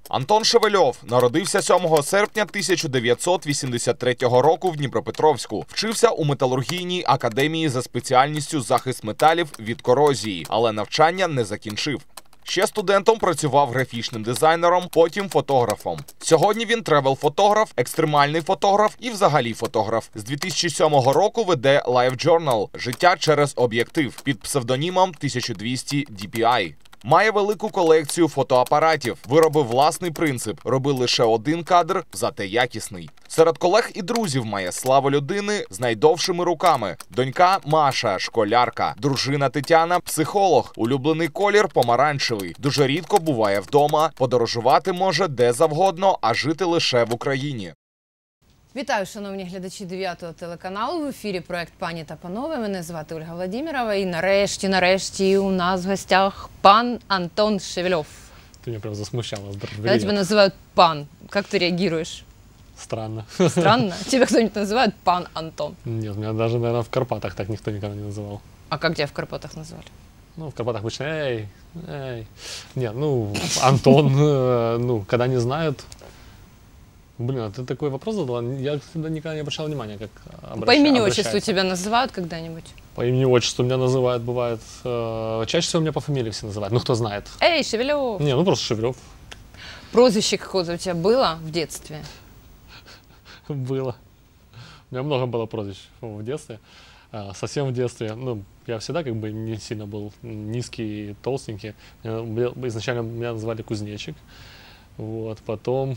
Антон Шевельов народився 7 серпня 1983 року в Дніпропетровську. Вчився у металургійній академії за спеціальністю захист металів від корозії, але навчання не закінчив. Ще студентом працював графічним дизайнером, потім фотографом. Сьогодні він тревел-фотограф, екстремальний фотограф і взагалі фотограф. З 2007 року веде Life Journal «Життя через об'єктив» під псевдонімом 1200 DPI. Має велику колекцію фотоапаратів, виробив власний принцип – роби лише один кадр, зате якісний. Серед колег і друзів має славу людини з найдовшими руками. Донька Маша – школярка, дружина Тетяна – психолог, улюблений колір – помаранчевий. Дуже рідко буває вдома, подорожувати може де завгодно, а жити лише в Україні. Вітаю, шановні глядачі 9-го телеканалу. В ефірі проект «Пані та панове». Мене звати Ольга Владимирова. І нарешті у нас в гостях пан Антон Шевельов. Ты меня прям засмущала. Когда тебя называют пан, как ты реагируешь? Странно. Странно? Тебя кто-нибудь называет пан Антон? Нет, меня даже, наверное, в Карпатах так никто никогда не называл. А как тебя в Карпатах назвали? Ну, в Карпатах обычно эй. Нет, ну, Антон, ну, когда не знают. Блин, а ты такой вопрос задала? Я всегда никогда не обращал внимания, как обращаются. По имени-отчеству тебя называют когда-нибудь? По имени-отчеству меня называют, бывает. Чаще всего меня по фамилии все называют. Ну, кто знает. Эй, Шевельев! Не, ну просто Шевельев. Прозвище какое-то у тебя было в детстве? Было. У меня много было прозвищ в детстве. Совсем в детстве. Ну, я всегда как бы не сильно был низкий, толстенький. Изначально меня называли Кузнечик. Вот, потом...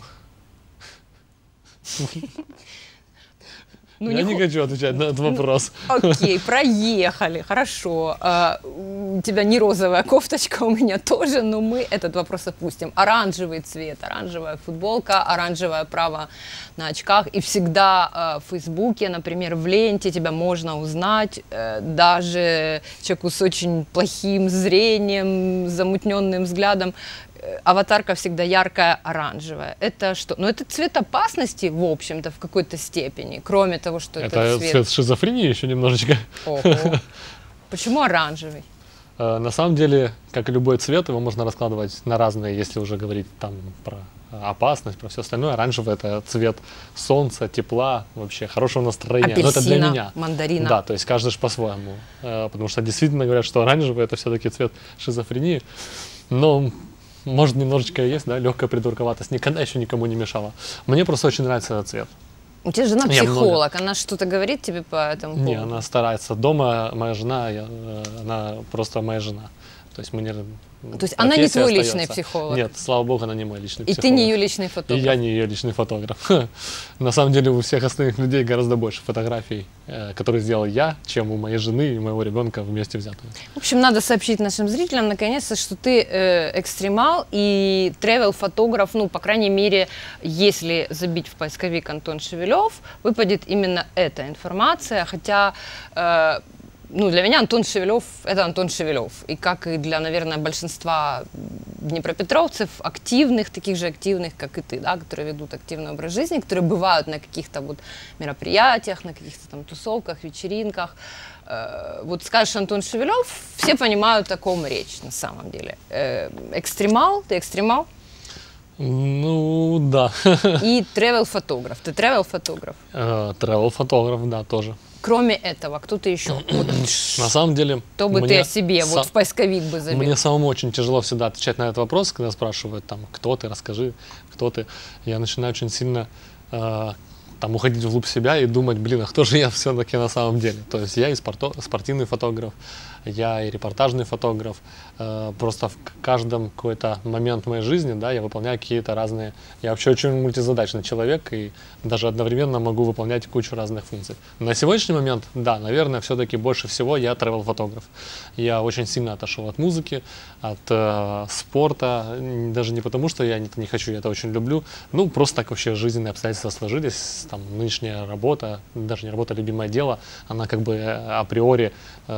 Ну, я не хочу отвечать на этот вопрос. Окей, проехали, хорошо. У тебя не розовая кофточка, у меня тоже, но мы этот вопрос опустим. Оранжевый цвет, оранжевая футболка, оранжевая право на очках. И всегда в Фейсбуке, например, в ленте тебя можно узнать, даже человеку с очень плохим зрением, замутненным взглядом. Аватарка всегда яркая, оранжевая. Это что? Ну, это цвет опасности, в общем-то, в какой-то степени, кроме того, что это цвет шизофрении еще немножечко. Ого. Почему оранжевый? На самом деле, как и любой цвет, его можно раскладывать на разные, если уже говорить там про опасность, про все остальное. Оранжевый — это цвет солнца, тепла, вообще хорошего настроения. Апельсина, это для меня. мандарина. Да, то есть каждый же по-своему. Потому что действительно говорят, что оранжевый — это все-таки цвет шизофрении. Но может, немножечко есть, да, легкая придурковатость. Никогда еще никому не мешала. Мне просто очень нравится этот цвет. У тебя жена психолог, она что-то говорит тебе по этому поводу? Не, она старается. Дома моя жена, она просто моя жена. То есть мы не... То есть она не твой личный психолог? Нет, слава богу, она не мой личный психолог. И ты не ее личный фотограф? И я не ее личный фотограф. На самом деле у всех остальных людей гораздо больше фотографий, которые сделал я, чем у моей жены и моего ребенка вместе взятые. В общем, надо сообщить нашим зрителям, наконец-то, что ты экстремал и тревел-фотограф. Ну, по крайней мере, если забить в поисковик Антон Шевельов, выпадет именно эта информация. Хотя... Ну, для меня Антон Шевельов – это Антон Шевельов. И как и для, наверное, большинства днепропетровцев, активных, таких же активных, как и ты, да, которые ведут активный образ жизни, которые бывают на каких-то вот мероприятиях, на каких-то там тусовках, вечеринках. Вот скажешь Антон Шевельов, все понимают, о ком речь на самом деле. Экстремал? Ты экстремал? Ну, да. И тревел-фотограф. Ты тревел-фотограф? Тревел-фотограф, да, тоже. Кроме этого, кто-то еще? Вот, на самом деле... Что бы ты о себе вот в поисковик бы забил? Мне самому очень тяжело всегда отвечать на этот вопрос, когда спрашивают, там, кто ты, расскажи, кто ты. Я начинаю очень сильно там, уходить вглубь себя и думать, блин, а кто же я все-таки на самом деле? То есть я и спортивный фотограф, я и репортажный фотограф. Просто в каждом какой-то момент моей жизни, да, я выполняю какие-то разные... Я вообще очень мультизадачный человек и даже одновременно могу выполнять кучу разных функций. На сегодняшний момент, да, наверное, все-таки больше всего я тревел-фотограф. Я очень сильно отошел от музыки, от спорта, даже не потому, что я не хочу, я это очень люблю, ну, просто так вообще жизненные обстоятельства сложились, там, нынешняя работа, даже не работа, а любимое дело, она как бы априори...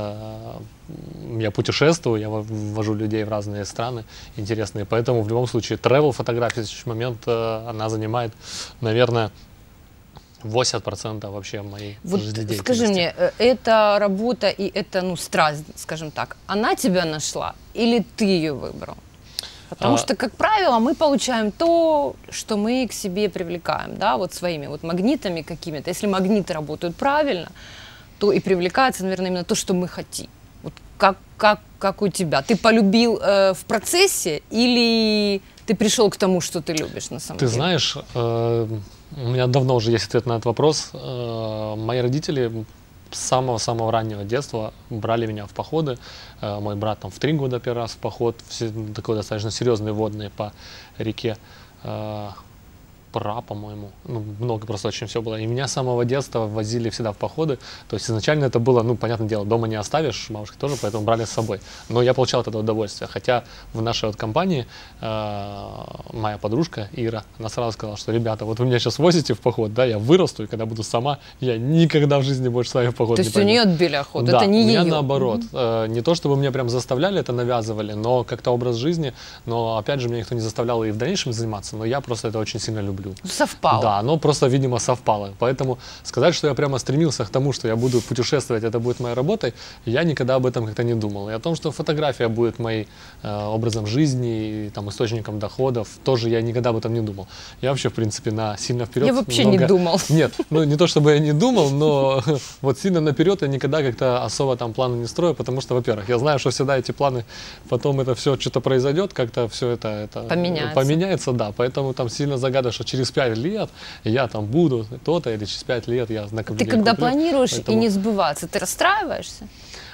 Я путешествую, я ввожу людей в разные страны интересные, поэтому в любом случае travel-фотография в следующий момент, она занимает, наверное, 80% вообще моей жизнедеятельности. Скажи мне, эта работа и эта, ну, страсть, скажем так, она тебя нашла или ты ее выбрал? Потому что, как правило, мы получаем то, что мы к себе привлекаем, да, вот своими вот магнитами какими-то. Если магниты работают правильно, то и привлекается, наверное, именно то, что мы хотим. Вот как у тебя? Ты полюбил в процессе или ты пришел к тому, что ты любишь на самом деле? Ты знаешь, у меня давно уже есть ответ на этот вопрос. Мои родители с самого-самого раннего детства брали меня в походы. Мой брат там в 3 года первый раз в поход, такой достаточно серьезный водный по реке Пра, по-моему. Ну, много просто очень все было. И меня с самого детства возили всегда в походы. То есть изначально это было, ну, понятное дело, дома не оставишь, бабушка тоже, поэтому брали с собой. Но я получал от этого удовольствие. Хотя в нашей вот компании моя подружка Ира, она сразу сказала, что, ребята, вот вы меня сейчас возите в поход, да, я вырасту, и когда буду сама, я никогда в жизни больше с вами в поход не пойду. То есть у нее отбили охоту, да, это не ее? Да, у меня наоборот. Не то, чтобы меня прям заставляли, это навязывали, но как-то образ жизни. Но, опять же, меня никто не заставлял и в дальнейшем заниматься, но я просто это очень сильно люблю. Совпало. Да, оно просто, видимо, совпало. Поэтому сказать, что я прямо стремился к тому, что я буду путешествовать, это будет моей работой, я никогда об этом как-то не думал. И о том, что фотография будет моим образом жизни и там, источником доходов, тоже я никогда об этом не думал. Я вообще, в принципе, сильно вперед. Я вообще не думал. Нет, ну не то, чтобы я не думал, но вот сильно наперед я никогда как-то особо там планы не строю, потому что, во-первых, я знаю, что всегда эти планы, потом это все что-то произойдет, как-то все это поменяется, да, поэтому там сильно загадываю, что через 5 лет я там буду то-то, или через 5 лет я накоплю. Ты когда планируешь и не сбываться, ты расстраиваешься?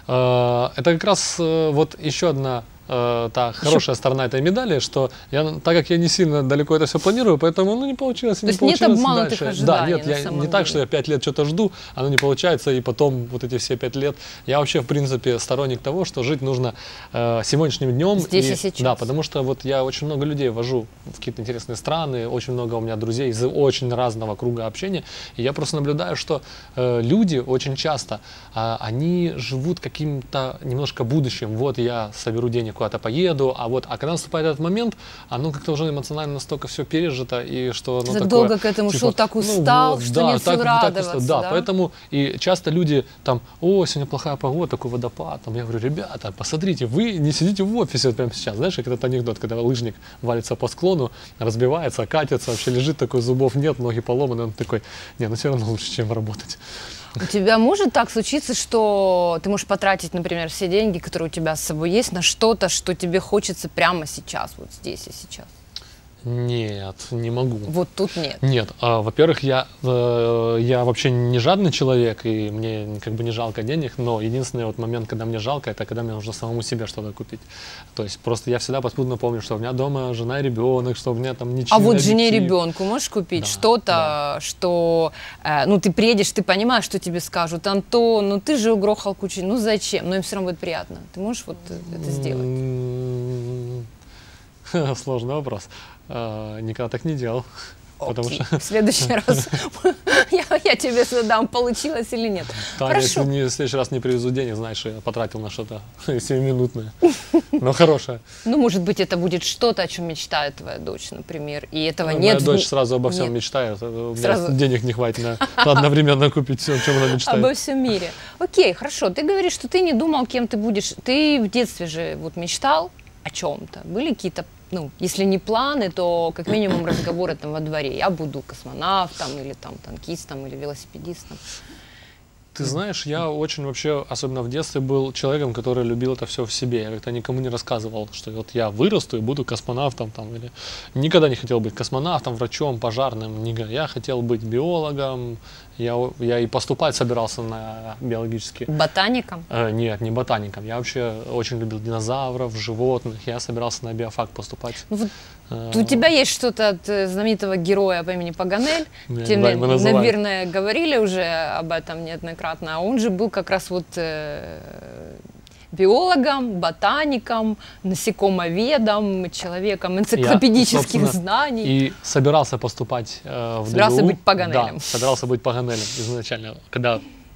Это как раз вот еще одна та хорошая сторона этой медали, что так как я не сильно далеко это все планирую, поэтому не получилось, не получилось. То есть нет обманутых дальше. ожиданий, да, нет, не так, что я 5 лет что-то жду, оно не получается, и потом вот эти все 5 лет. Я вообще, в принципе, сторонник того, что жить нужно сегодняшним днем. Здесь и сейчас. Да, потому что вот я очень много людей вожу в какие-то интересные страны, очень много у меня друзей из очень разного круга общения, и я просто наблюдаю, что люди очень часто, они живут каким-то немножко будущим. Вот я соберу денег, куда-то поеду, а когда наступает этот момент, оно как-то уже эмоционально настолько все пережито, и что ты так долго к этому шел, так устал, что нет сил радоваться. Да, поэтому и часто люди там, сегодня плохая погода, такой водопад, там, я говорю, ребята, посмотрите, вы не сидите в офисе вот прямо сейчас, знаешь, как этот анекдот, когда лыжник валится по склону, разбивается, катится, вообще лежит такой, зубов нет, ноги поломаны, он такой, все равно лучше, чем работать. У тебя может так случиться, что ты можешь потратить, например, все деньги, которые у тебя с собой есть, на что-то, что тебе хочется прямо сейчас, вот здесь и сейчас? Нет, не могу. Вот тут нет? Нет. Во-первых, я вообще не жадный человек, и мне как бы не жалко денег, но единственный вот момент, когда мне жалко, это когда мне нужно самому себе что-то купить. То есть просто я всегда подспудно помню, что у меня дома жена и ребенок, что у меня там ничего. А вот жене и ребенку можешь купить что-то, что, ты приедешь, ты понимаешь, что тебе скажут, Антон, ты же угрохал кучу, зачем? Но им все равно будет приятно. Ты можешь вот это сделать? Сложный вопрос. Никогда так не делал. Потому что... В следующий раз я тебе задам, получилось или нет. Таня, если в следующий раз не привезу денег, знаешь, что я потратил на что-то 7-минутное, но хорошее. Может быть, это будет что-то, о чем мечтает твоя дочь, например, и этого нет. Моя дочь сразу обо всем мечтает. У меня денег не хватит на одновременно купить все, о чем она мечтает. Обо всем мире. Окей, хорошо. Ты говоришь, что ты не думал, кем ты будешь. Ты в детстве же вот мечтал о чем-то. Были какие-то, если не планы, то как минимум разговоры там во дворе. Я буду космонавтом или там танкистом или велосипедистом. Ты знаешь, я очень вообще, особенно в детстве, был человеком, который любил это все в себе. Я как-то никому не рассказывал, что вот я вырасту и буду космонавтом там, или никогда не хотел быть космонавтом, врачом, пожарным. Я хотел быть биологом. Я и поступать собирался на биологический. Ботаником? Нет, не ботаником. Я вообще очень любил динозавров, животных. Я собирался на биофак поступать. У тебя есть что-то от знаменитого героя по имени Паганель. Тебе, наверное, говорили уже об этом неоднократно. А он же был как раз вот биологом, ботаником, насекомоведом, человеком энциклопедических знаний. И собирался поступать в ДГУ. Собирался быть Паганелем. Да, собирался быть Паганелем изначально. Когда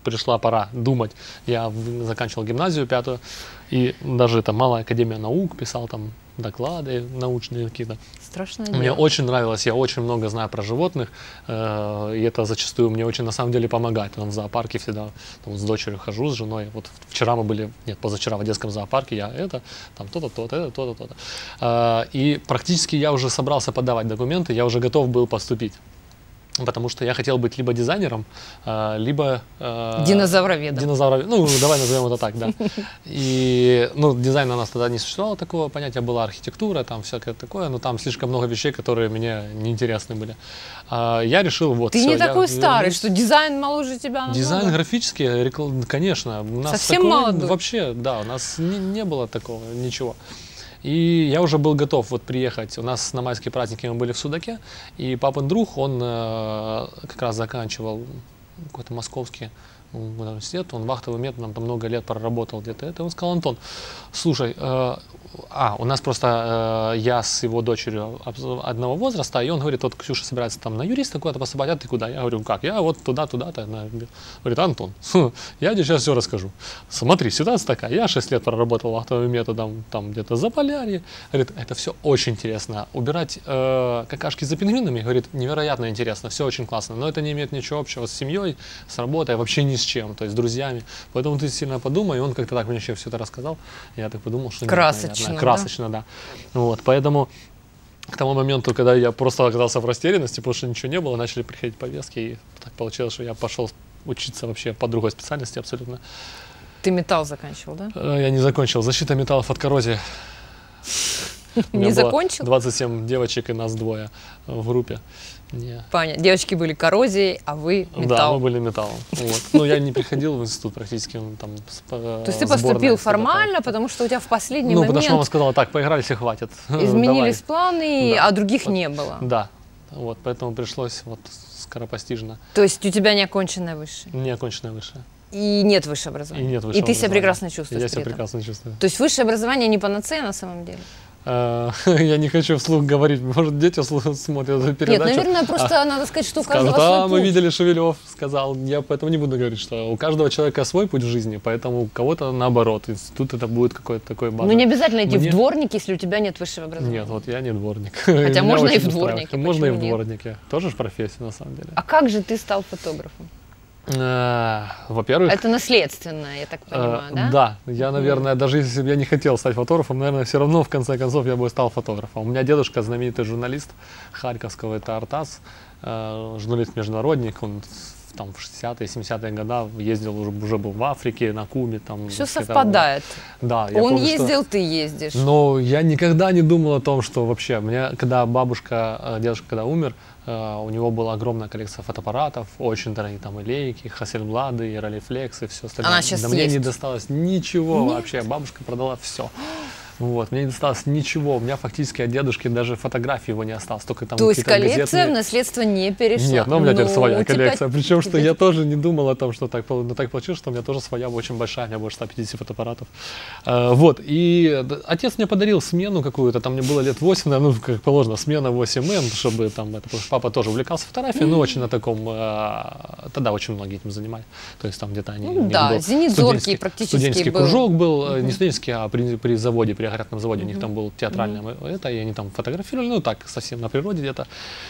пришла пора думать. Я заканчивал гимназию 5-ю, и даже это Малая академия наук, писал там доклады научные какие-то. Страшное Мне дело. очень нравилось, я очень много знаю про животных, и это зачастую мне очень на самом деле помогает. Там в зоопарке всегда там, с дочерью хожу, с женой. Вот вчера мы были, нет, позавчера в Одесском зоопарке, я это, там то-то, то-то, это, то-то, то-то. И практически я уже собрался подавать документы, я уже готов был поступить. Потому что я хотел быть либо дизайнером, либо... Динозавроведом. Ну, давай назовем это так, да. И, ну, дизайна у нас тогда не существовало такого понятия, была архитектура, там всякое такое, но там слишком много вещей, которые мне неинтересны были. Я решил, вот, Ты всё, не я такой старый, вернусь. что дизайн моложе тебя намного. Дизайн графический, конечно. У нас Совсем такое молодой. вообще, да, у нас не было такого, ничего. И я уже был готов вот приехать. У нас на майские праздники мы были в Судаке, и папин друг, он как раз заканчивал какой-то московский университет, он вахтовым методом там много лет проработал где-то. Это он сказал: Антон, слушай, у нас просто я с его дочерью одного возраста, и он говорит, вот Ксюша собирается там на юриста куда-то поступать, а ты куда? Я говорю, как? Я вот туда-туда-то. Она говорит, Антон, я тебе сейчас все расскажу. Смотри, ситуация такая, я 6 лет проработал вахтовым методом там где-то за Полярье. Говорит, это все очень интересно. Убирать какашки за пингвинами, говорит, невероятно интересно, все очень классно, но это не имеет ничего общего с семьей, с работой, вообще ни с чем, то есть с друзьями. Поэтому ты сильно подумай, и он как-то так мне еще все это рассказал. Я так подумал, что красочно, красочно, да. Вот, поэтому к тому моменту, когда я просто оказался в растерянности, потому что ничего не было, начали приходить повестки, и так получилось, что я пошел учиться вообще по другой специальности абсолютно. Ты металл заканчивал, да? Я не закончил. Защита металлов от коррозии. Не закончил? 27 девочек и нас двое в группе. Не. Понятно. Девочки были коррозией, а вы металл. Да, мы были металлом. Вот. Но я не приходил в институт практически. Там, то есть ты поступил формально, потому что у тебя в последний момент... потому что мама сказала, так, поигрались и хватит. Изменились планы, да. А других не было. Да. Вот, поэтому пришлось вот скоропостижно. То есть у тебя неоконченное высшее? Неоконченное высшее. И нет высшего образования? И нет высшего И ты себя образования. прекрасно чувствуешь? Я себя прекрасно чувствую. То есть высшее образование не панацея на самом деле? Я не хочу вслух говорить, может, дети смотрят эту передачу. Нет, наверное, просто надо сказать, что у каждого скажут, свой мы путь. видели Шевелев, сказал. Я поэтому не буду говорить, что у каждого человека свой путь в жизни, поэтому у кого-то наоборот. Институт это будет какой-то такой базовый. Ну не обязательно идти в дворники, если у тебя нет высшего образования. Нет, вот я не дворник. Хотя Меня можно и очень в дворнике. устраивает. Можно и в почему нет? дворнике. Тоже ж профессия на самом деле. А как же ты стал фотографом? Во-первых... Это наследственное, я так понимаю, да? Да, я, наверное, даже если бы я не хотел стать фотографом, наверное, все равно, в конце концов, я бы стал фотографом. У меня дедушка знаменитый журналист Харьковского, это Артас, журналист-международник, он там в 60-е, 70-е годы ездил, уже был в Африке, на Кубе. Там, все совпадает. Да, Он помню, ездил, ты ездишь. Но я никогда не думал о том, что вообще, когда дедушка когда умер, у него была огромная коллекция фотоаппаратов, очень дорогие там и лейки, Хассельблады, и Роллифлекс, и все остальное. Она сейчас да мне есть? не досталось ничего вообще, бабушка продала все. Вот, мне не досталось ничего, у меня фактически от дедушки даже фотографии его не осталось, только там то есть коллекция газетные... в наследство не перешла? Нет, но у меня теперь своя у тебя- коллекция, причем, что тебя- я тоже не думал о том, что так получилось, что у меня тоже своя очень большая, у меня больше 150 фотоаппаратов. Вот, и отец мне подарил смену какую-то, там мне было лет 8, ну, как положено, смена 8М, чтобы там, потому что папа тоже увлекался фотографией, но очень на таком, тогда очень многие этим занимались, то есть там где-то они... Ну, да, был «Зенит Зоркий» практически студенческий был. кружок был, не студенческий, а при заводе, при аграрном заводе, у них там был театральное это, и они там фотографировали, ну так, совсем на природе где-то.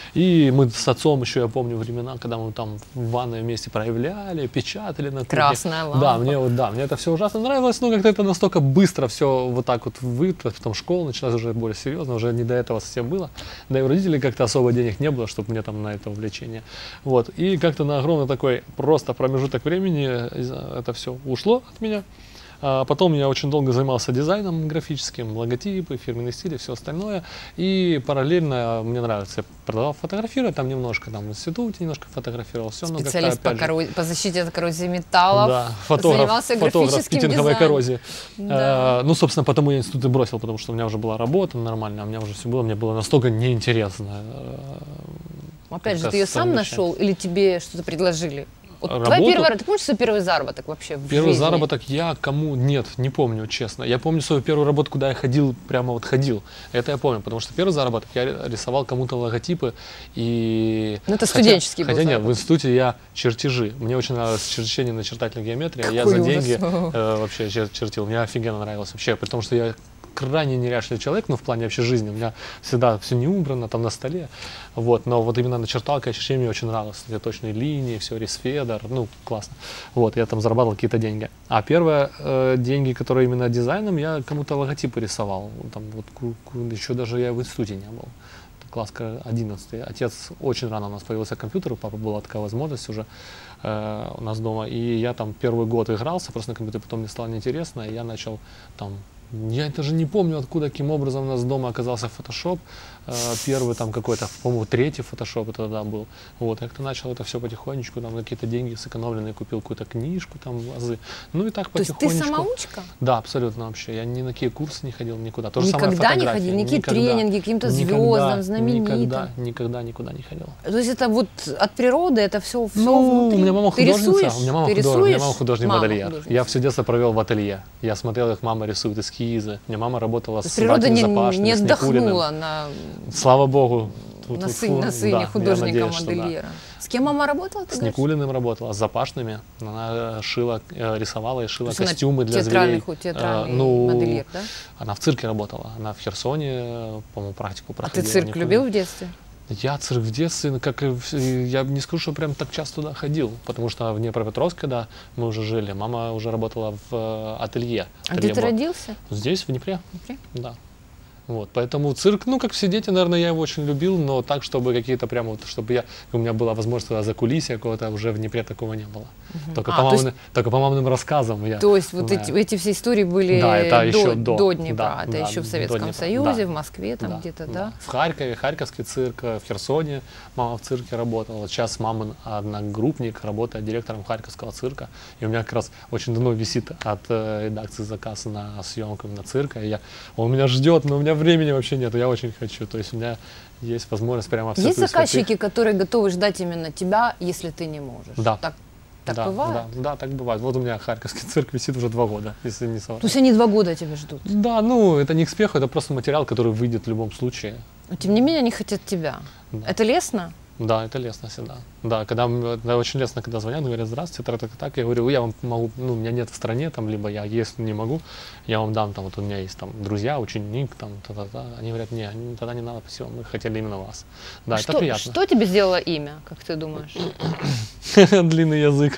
И мы с отцом еще, я помню времена, когда мы там в ванной вместе проявляли, печатали на кухне. Красная лампа. Да, мне это все ужасно нравилось, но как-то это настолько быстро все вот так вот потом школа началась уже более серьезно, уже не до этого совсем было. Да и у родителей как-то особо денег не было, чтобы мне там на это увлечение. Вот, и как-то на огромный такой просто промежуток времени это все ушло от меня. Потом я очень долго занимался дизайном графическим, логотипы, фирменные стили, все остальное. И параллельно мне нравится, я продавал фотографировать, там немножко, там в институте немножко фотографировал. Все, Специалист по защите от коррозии металлов, да, занимался фотограф графическим питинговой дизайном. коррозии. Да. Ну, собственно, потому я институт и бросил, потому что у меня уже была работа нормальная, у меня уже все было, мне было настолько неинтересно. Опять же, как-то ты ее сам совмещать. нашел или тебе что-то предложили? Вот работу. ты помнишь свой первый заработок вообще в Первый жизни? заработок я кому... Нет, не помню, честно. Я помню свою первую работу, куда я ходил, прямо вот ходил. Это я помню, потому что первый заработок я рисовал кому-то логотипы и... Ну, это студенческий был Хотя нет, в заработок. институте я чертежи. Мне очень нравилось черчение начертательной геометрии. Я Какой за ужас. деньги вообще чертил. Мне офигенно нравилось вообще, потому что я крайне неряшливый человек, ну, в плане вообще жизни. У меня всегда все не убрано, там на столе. Вот, но вот именно начерталка и ощущение мне очень нравилось. Все точные линии, все рисфедер, ну, классно. Вот, я там зарабатывал какие-то деньги. А первые деньги, которые именно дизайном, я кому-то логотипы рисовал. Там вот еще даже я в институте не был. Класс 11. Отец очень рано у нас появился компьютер, у папы была такая возможность уже у нас дома. И я там первый год игрался просто на компьютере, потом мне стало неинтересно, и я начал там... Я даже не помню, откуда, каким образом у нас дома оказался Photoshop. Первый там какой-то, по-моему, третий Photoshop это тогда был. Вот, я как-то начал это все потихонечку, там какие-то деньги сэкономленные, купил какую-то книжку, там, азы. Ну и так То есть потихонечку. ты самоучка? Да, абсолютно вообще. Я ни на какие курсы не ходил, никуда. То же самое Никогда не фотографии. ходил, никакие Никогда. тренинги, каким-то звездам, знаменитым? Никогда никуда не ходил. То есть это вот от природы, это все Ну, внутри? у меня мама Ты художница, рисуешь? у меня мама, Ты у меня рисуешь? мама художник Мама модельер. художница. Я все детство провел в ателье. Я смотрел, как мама рисует эскизы. У меня мама работала То с есть природа Братьями не Запашными, с Никулиным. отдохнула на Слава богу. на Тьфу-тьфу-тьфу. сыне Да, я художника надеюсь, что да. модельера. С кем мама работала? Ты С говоришь? Никулиным работала, с Запашными. Она шила, рисовала и шила То есть она костюмы для зверей. театральный модельер, да? Она в цирке работала. Она в Херсоне, по-моему, практику А ты проходила. цирк Никулин. любил в детстве? Я цирк в детстве, ну, как я не скажу, что прям так часто туда ходил, потому что в Днепропетровске, когда мы уже жили, мама уже работала в ателье. А где ты родился? Здесь, в Днепре. В Днепре? Да. Вот, поэтому цирк, ну, как все дети, наверное, я его очень любил, но так, чтобы какие-то прямо, вот, чтобы у меня была возможность туда закулисья какого-то, уже в Днепре такого не было. Только, только по маминым рассказам я. То есть вот знаю. эти все истории были Да, это еще до Днепра, да, это да, еще в до Советском Днепра, Союзе, да. в Москве там где-то, да? В Харькове, Харьковский цирк, в Херсоне мама в цирке работала. Вот сейчас мамин одногруппник работает директором Харьковского цирка. И у меня как раз очень давно висит от редакции заказ на съемку на цирка. И он меня ждет, но у меня времени вообще нет. Я очень хочу. То есть у меня есть возможность прямо все. Есть заказчики, которые готовы ждать именно тебя, если ты не можешь? Да. Так да, бывает? Да, так бывает. Вот у меня Харьковский цирк висит уже 2 года, если не соврать. То есть они 2 года тебя ждут? Да, ну это не к спеху, это просто материал, который выйдет в любом случае. Но тем не менее они хотят тебя. Да. Это лестно? Да, это лестно всегда. Да, это очень лестно, когда звонят, говорят, здравствуйте, так, я говорю, я вам могу, ну, у меня нет в стране, там, либо я, если не могу, я вам дам, там, вот у меня есть там друзья, ученик, там, та-та-та. Они говорят, не, тогда не надо, спасибо, мы хотели именно вас. Да, это приятно. Что тебе сделало имя, как ты думаешь? Длинный язык.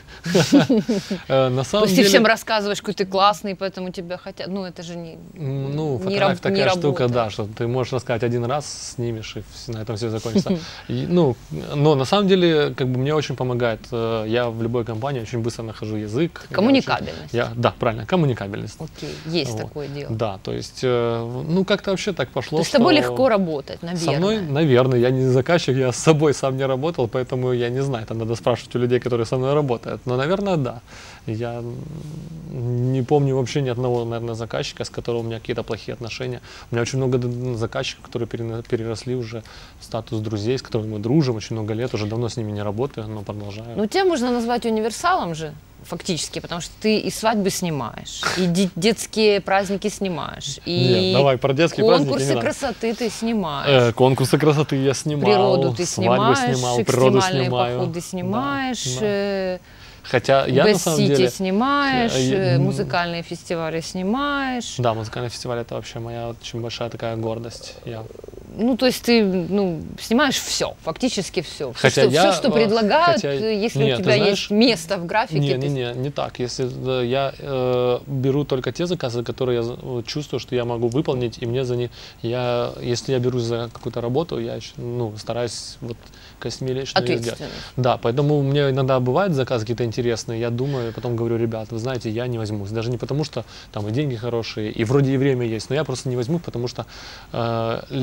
На То самом есть ты деле... всем рассказываешь, какой ты классный, поэтому тебя хотят. Ну, это же не Ну, не фотография не такая штука, работает. да, что ты можешь рассказать один раз, снимешь, и на этом все закончится. Ну, но на самом деле, как бы мне очень помогает. Я в любой компании очень быстро нахожу язык. Коммуникабельность. Да, правильно, коммуникабельность. Окей, есть Вот. такое дело. Да, то есть, ну, как-то вообще так пошло, То есть с тобой легко работать, наверное. Со мной, наверное, я не заказчик, я с собой сам не работал, поэтому я не знаю, это надо спрашивать у людей, которые со мной работают. Но, наверное, да. Я не помню вообще ни одного, наверное, заказчика, с которым у меня какие-то плохие отношения. У меня очень много заказчиков, которые переросли уже в статус друзей, с которыми мы дружим очень много лет, уже давно с ними не работаю, но продолжаю. Ну, тебя можно назвать универсалом же, фактически, потому что ты и свадьбы снимаешь, и детские праздники снимаешь, и Нет, давай про детские праздники не конкурсы надо. красоты ты снимаешь. Конкурсы красоты я снимал, Природу ты свадьбы снимаешь, снимал, природу экстремальные снимаю. походы снимаешь, Да. Хотя я на самом Бест-Сити деле... снимаешь, музыкальные фестивали снимаешь. Да, музыкальный фестиваль это вообще моя очень большая такая гордость. Ну, то есть ты снимаешь все, фактически все. Хотя Все, что предлагают, хотя- если нет, у ты тебя знаешь, есть место в графике. Не так. Если я беру только те заказы, которые я чувствую, что я могу выполнить, и мне за них, если я берусь за какую-то работу, я стараюсь космелечно ее сделать. Ответственность. Да, поэтому у меня иногда бывают заказы какие-то интересные, я думаю, потом говорю, ребят, вы знаете, я не возьмусь. Даже не потому, что там и деньги хорошие, и вроде и время есть, но я просто не возьму, потому что либо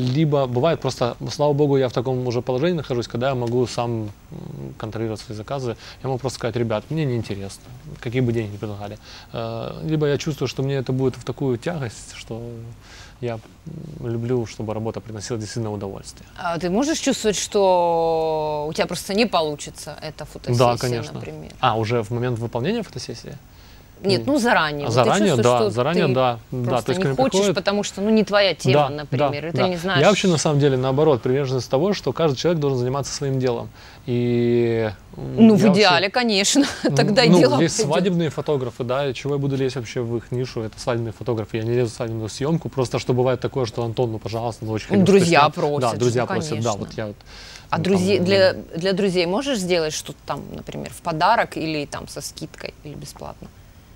конечно, бывает просто, слава богу, я в таком уже положении нахожусь, когда я могу сам контролировать свои заказы. Я могу просто сказать: ребят, мне неинтересно, какие бы деньги ни предлагали. Либо я чувствую, что мне это будет в такую тягость, что я люблю, чтобы работа приносила действительно удовольствие. А ты можешь чувствовать, что у тебя просто не получится эта фотосессия, Да, конечно. например? Уже в момент выполнения фотосессии? Нет, ну заранее. Заранее, вот ты да, что заранее, ты да. Просто То есть, не ко мне хочешь, приходит- потому что, ну, не твоя тема, Да, например, и ты да. не знаешь. Я вообще, на самом деле, наоборот, приверженец того, что каждый человек должен заниматься своим делом. И Ну, я в вообще- идеале, конечно, тогда и ну, дело есть пойдет. свадебные фотографы, да, и чего я буду лезть вообще в их нишу, это свадебные фотографы. Я не лезу в свадебную съемку, просто что бывает такое, что Антон, ну, пожалуйста, ну, очень хочу, Друзья что ты снял. просят, Да, друзья ну, просят, да, конечно. вот я вот. А ну, друзей, там, для друзей можешь сделать что-то там, например, в подарок или там со скидкой, или бесплатно?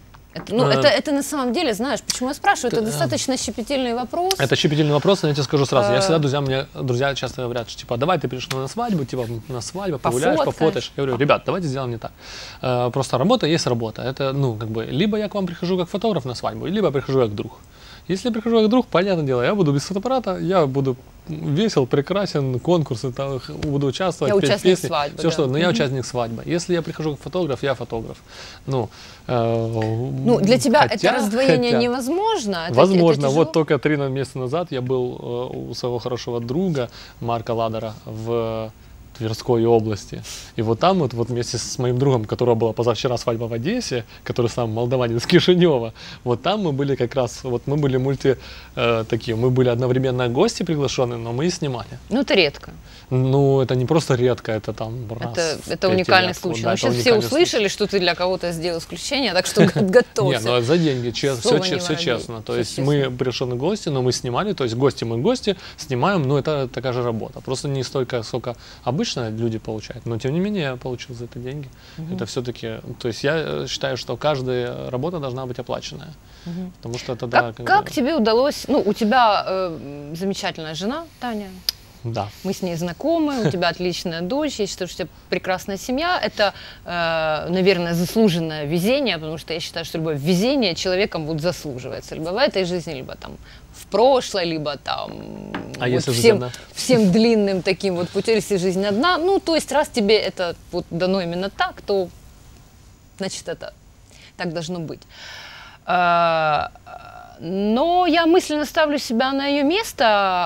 Это на самом деле, знаешь, почему я спрашиваю, это достаточно щепетильный вопрос. Это щепетильный вопрос, но я тебе скажу сразу. Я всегда друзья часто говорят, что, типа, давай ты придешь на свадьбу, типа, на свадьбу, погуляешь, Пофоткаешь. пофотаешь. Я говорю: ребят, давайте сделаем не так. Просто работа есть работа. Это, ну, как бы, либо я к вам прихожу как фотограф на свадьбу, либо я прихожу как друг. Если я прихожу как друг, понятное дело, я буду без фотоаппарата, я буду весел, прекрасен, конкурсы, там, буду участвовать, Я петь участник песни, свадьбы, все да. что, но я участник свадьбы. Если я прихожу как фотограф, я фотограф. Ну, Ну, для тебя это раздвоение хотя- невозможно? Это Возможно. тяжело? Вот только 3 месяца назад я был у своего хорошего друга Марка Ладера в Тверской области. И вот там вот вместе с моим другом, у которого была позавчера свадьба в Одессе, который сам молдаванин из Кишинева, вот там мы были как раз, вот мы были такие, мы были одновременно гости приглашенные, но мы и снимали. Ну, это редко. Ну, это не просто редко, это там раз в Это 5 уникальный лет. случай. Да, Ну, это сейчас все уникальный случай. услышали, что ты для кого-то сделал исключение, так что Не, готовься. ну это за деньги, Слово не все воробей. честно. То Всё есть честно. мы пришли гости, но мы снимали, то есть гости мы гости, снимаем, но это такая же работа. Просто не столько, сколько обычно люди получают, но тем не менее я получил за это деньги. Это все-таки, то есть я считаю, что каждая работа должна быть оплаченная. Потому что это, да, Как тебе удалось, ну, у тебя замечательная жена, Таня, Да. мы с ней знакомы, у тебя отличная дочь, я считаю, что у тебя прекрасная семья. Это, наверное, заслуженное везение, потому что я считаю, что любое везение человеком вот заслуживается. Либо в этой жизни, либо там в прошлой, либо там А если жизнь одна? всем длинным таким вот путем, если жизнь одна. Ну, то есть, раз тебе это вот дано именно так, то, значит, это так должно быть. Но я мысленно ставлю себя на ее место.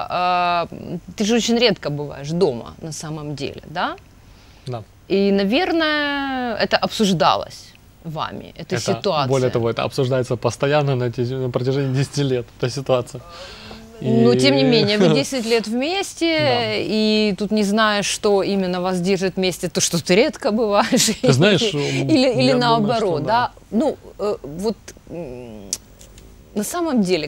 Ты же очень редко бываешь дома на самом деле, да? Да. И, наверное, это обсуждалось вами, эта ситуация. Более того, это обсуждается постоянно на протяжении 10 лет, эта ситуация. Но, тем не менее, вы 10 лет вместе, Да. и тут не знаешь, что именно вас держит вместе, то, что ты редко бываешь. Ты знаешь, или я думаю, наоборот, что да. Ну, вот на самом деле,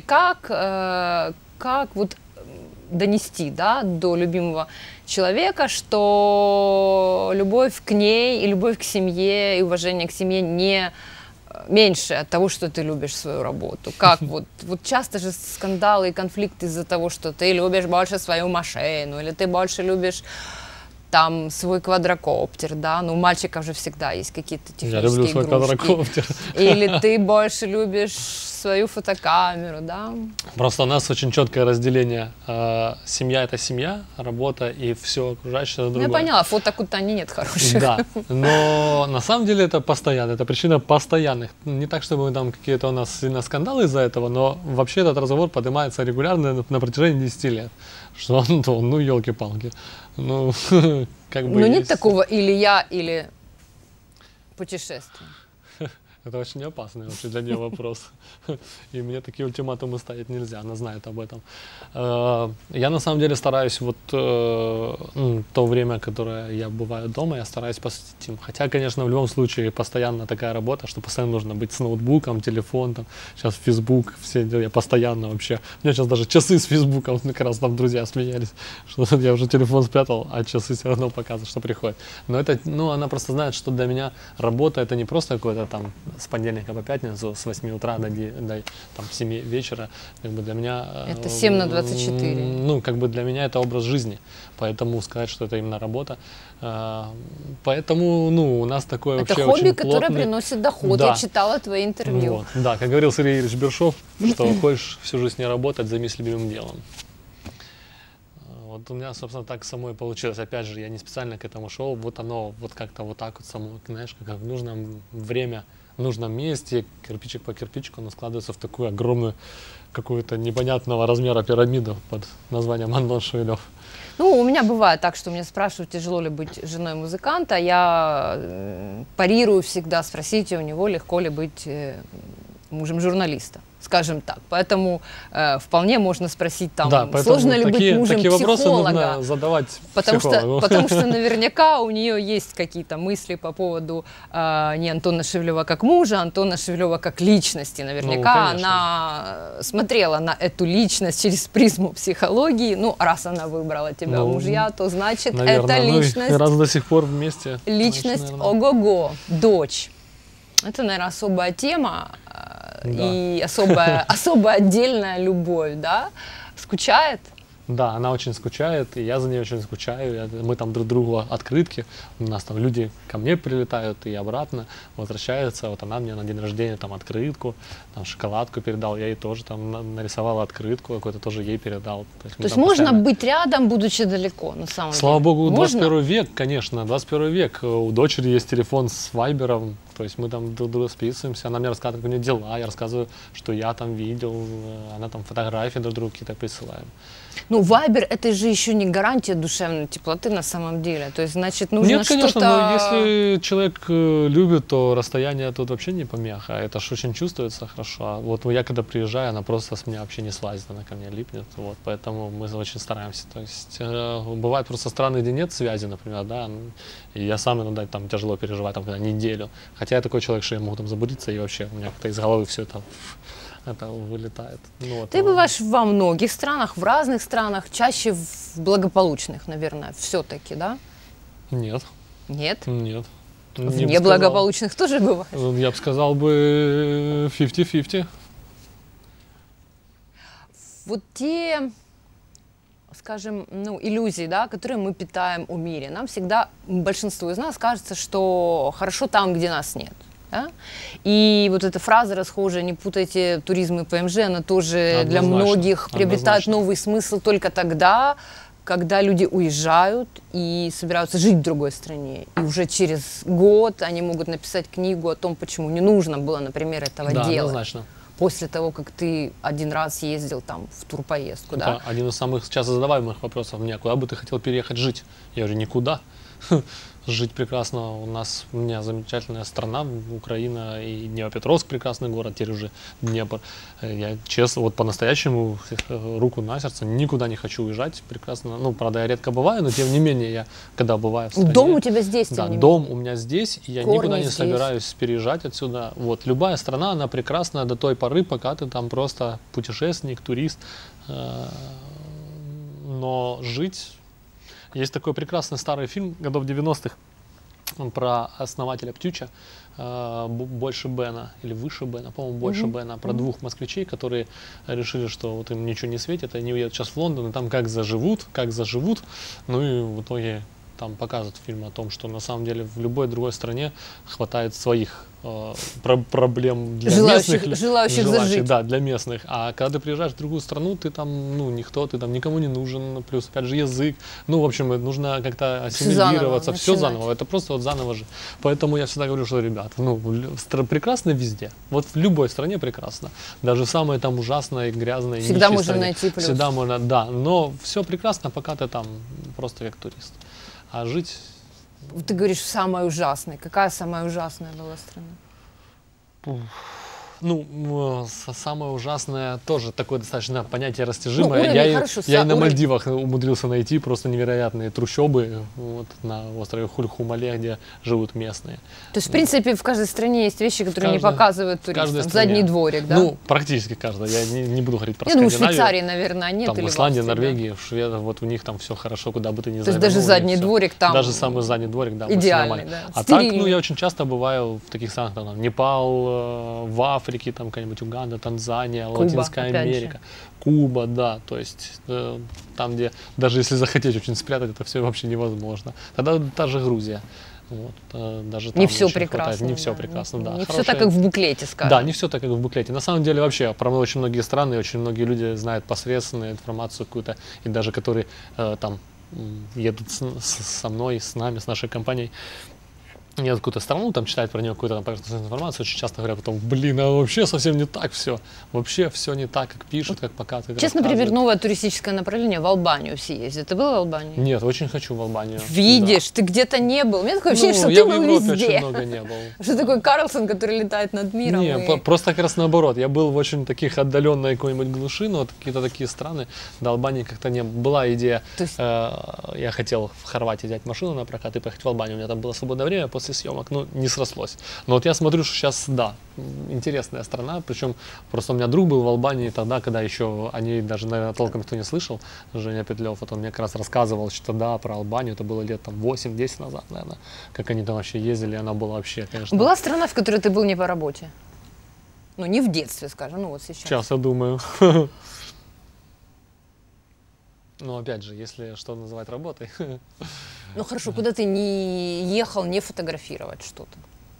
как вот донести, да, до любимого человека, что любовь к ней и любовь к семье и уважение к семье не меньше от того, что ты любишь свою работу. Как вот часто же скандалы и конфликты из-за того, что ты любишь больше свою машину, или ты больше любишь там свой квадрокоптер, да, ну у мальчиков же всегда есть какие-то технические Я люблю свой игрушки. квадрокоптер. Или ты больше любишь свою фотокамеру, да? Просто у нас очень четкое разделение. Семья — это семья, работа и все окружающее — это Ну, другое. я поняла, фоток у Тани нет хороших. Да, но на самом деле это постоянно, это причина постоянных. Не так, чтобы там какие-то у нас сильно скандалы из-за этого, но вообще этот разговор поднимается регулярно на протяжении 10 лет. Что, Антон, ну елки-палки, ну как бы Но нет есть. такого или я, или путешествие. Это очень опасный вообще для нее вопрос. И мне такие ультиматумы ставить нельзя, она знает об этом. Я на самом деле стараюсь то время, которое я бываю дома, я стараюсь посвятить им. Хотя, конечно, в любом случае постоянно такая работа, что постоянно нужно быть с ноутбуком, телефон, там, сейчас Facebook, все дела, я постоянно вообще. У меня сейчас даже часы с Фейсбуком, как раз там друзья смеялись, что я уже телефон спрятал, а часы все равно показывают, что приходит. Но это, она просто знает, что для меня работа — это не просто какой-то там с понедельника по пятницу, с 8 утра до там, 7 вечера, как бы для меня... Это 7 на 24. Ну, как бы для меня это образ жизни, поэтому сказать, что это именно работа. Поэтому, у нас такое Это вообще хобби, очень которое плотный... приносит доход. Да. Я читала твои интервью. Вот, да, как говорил Сергей Юрьевич Бершов, что хочешь всю жизнь не работать, займись любимым делом. Вот у меня, собственно, так само и получилось. Опять же, я не специально к этому шел. Вот оно вот как-то вот так вот само, знаешь, как в нужном время, в нужном месте, кирпичик по кирпичику, оно складывается в такую огромную, какую-то непонятного размера пирамиду под названием Антон Шевелев. Ну, у меня бывает так, что меня спрашивают, тяжело ли быть женой музыканта. Я парирую всегда, спросите у него, легко ли быть мужем журналиста, скажем так. Поэтому вполне можно спросить там, Да, сложно ли быть мужем такие вопросы психолога. нужно задавать Потому психологу. что наверняка у нее есть какие-то мысли по поводу не Антона Шевелева как мужа, а Антона Шевелева как личности. Наверняка она смотрела на эту личность через призму психологии. Ну, раз она выбрала тебя в мужья, то значит, наверное, это личность. Ну, раз до сих пор вместе. Личность значит, ого-го, дочь. Это, наверное, особая тема и особая отдельная любовь, да? Скучает? Да, она очень скучает, и я за ней очень скучаю. Мы там друг другу открытки, у нас там люди ко мне прилетают и обратно возвращаются. Вот она мне на день рождения там открытку, там шоколадку передал, я ей тоже там нарисовал открытку, какую-то тоже ей передал. То есть можно быть рядом, будучи далеко, на самом деле? Слава богу, можно? 21 век, конечно, 21 век. У дочери есть телефон с вайбером, то есть мы там друг друга списываемся, она мне рассказывает, как у нее дела, я рассказываю, что я там видел, она там фотографии друг другу какие-то присылаем. Ну, Вайбер — это же еще не гарантия душевной теплоты на самом деле. То есть, значит, нужно Нет, конечно, что-то... но если человек любит, то расстояние тут вообще не помеха. Это ж очень чувствуется хорошо. Вот я когда приезжаю, она просто с меня вообще не слазит, она ко мне липнет. Вот, поэтому мы очень стараемся. То есть бывают просто страны, где нет связи, например, да, и я сам иногда там тяжело переживаю, там, когда неделю. Хотя я такой человек, что я могу там забудиться, и вообще у меня как-то из головы все это вылетает. Ну, вот, Ты бываешь во многих странах, в разных странах, чаще в благополучных, наверное, все-таки, да? Нет. Нет? Нет. В неблагополучных тоже бывает? Я бы сказал бы 50-50. Вот те, скажем, ну, иллюзии, да, которые мы питаем о мире. Нам всегда, большинству из нас кажется, что хорошо там, где нас нет. Да? И вот эта фраза расхожая, не путайте туризм и ПМЖ, она тоже для многих приобретает новый смысл только тогда, когда люди уезжают и собираются жить в другой стране. И уже через год они могут написать книгу о том, почему не нужно было, например, этого делать. Однозначно. После того, как ты один раз ездил там в турпоездку, да? Один из самых часто задаваемых вопросов мне: куда бы ты хотел переехать жить? Я говорю, никуда. Жить прекрасно. У меня замечательная страна, Украина, и Днепропетровск прекрасный город, теперь уже Днепр. Я честно, вот по-настоящему, руку на сердце, никуда не хочу уезжать. Прекрасно. Ну, правда, я редко бываю, но тем не менее, я когда бываю в стране... Дом у тебя здесь, да, дом у меня здесь, и я никуда не собираюсь переезжать отсюда. Вот, любая страна, она прекрасна до той поры, пока ты там просто путешественник, турист. Но жить... Есть такой прекрасный старый фильм годов 90-х про основателя Птюча, «Больше Бена» или «Выше Бена», по-моему, «Больше Бена», про двух москвичей, которые решили, что вот им ничего не светит, они уедут сейчас в Лондон, и там как заживут, ну и в итоге там показывают фильм о том, что на самом деле в любой другой стране хватает своих проблем для желающих зажить. Да, для местных. А когда ты приезжаешь в другую страну, ты там, ну, никто, ты там никому не нужен, плюс, опять же, язык. Ну, в общем, нужно как-то ассимилироваться, все заново. Это просто вот заново же. Поэтому я всегда говорю, что, ребят, ну, прекрасно везде. Вот в любой стране прекрасно. Даже в самой там ужасной, грязной, всегда можно стране. найти плюс. Всегда можно, да. Но все прекрасно, пока ты там просто как турист. А жить... Ты говоришь, самая ужасная. Какая самая ужасная была страна? Ну, самое ужасное тоже такое достаточно понятие растяжимое. Ну, я и на Мальдивах умудрился найти просто невероятные трущобы вот, на острове Хульхумале, где живут местные. То есть, в принципе, в каждой стране есть вещи, которые не показывают туристам. Задний дворик, да? Ну, практически каждая. Я не буду говорить про Скандинавию. Скандинавию. В Швейцарии, наверное, нет. Там или в Исландии, в Австрии, Норвегии, в Швеции, вот у них там все хорошо, куда бы ты ни заглянул. То есть даже задний дворик там... Даже самый задний дворик, да. Идеальный, да. А так, ну, я очень часто бываю в таких странах, там, Непал, в Африке, там, какая-нибудь Уганда, Танзания, Куба, Латинская Америка, Куба, да, то есть там, где даже если захотеть очень спрятать, это все вообще невозможно. Тогда та же Грузия. Вот, даже там Не все очень хватает. прекрасно. Не все да. прекрасно, да. Не все Хорошая- так, как в буклете, скажем. Да, не все так, как в буклете. На самом деле вообще про очень многие страны, очень многие люди знают посредственную информацию какую-то, и даже которые там едут со мной, с нами, с нашей компанией, едут в какую-то страну, там читают про нее какую-то поверхностную информацию, очень часто говорят потом, блин, а вообще совсем не так все. Вообще все не так, как пишут, как показывают. Сейчас, например, рассказывают. новое туристическое направление в Албанию все ездят. Ты был в Албании? Нет, очень хочу в Албанию. Видишь, ты где-то не был. У меня такое ощущение, что Ну, я ты в был Европе везде. очень много не был. Что такой Карлсон, который летает над миром? Не, и- просто как раз наоборот. Я был в очень таких отдаленной какой-нибудь глуши, но вот какие-то такие страны. До Албании как-то не было. Была идея, То есть- я хотел в Хорватии взять машину на прокат и поехать в Албанию. У меня там было свободное время после съемок, ну, не срослось. Но вот я смотрю, что сейчас, да, интересная страна. Причем просто у меня друг был в Албании тогда, когда еще о ней даже, наверное, толком никто не слышал. Женя Петлев, вот он мне как раз рассказывал, что да, про Албанию. Это было лет там 8-10 назад, наверное, как они там вообще ездили. Она была вообще, конечно... Была страна, в которой ты был не по работе? Ну, не в детстве, скажем, ну вот сейчас. Сейчас я думаю. Но опять же, если что называть работой. Ну хорошо, куда ты не ехал не фотографировать что-то?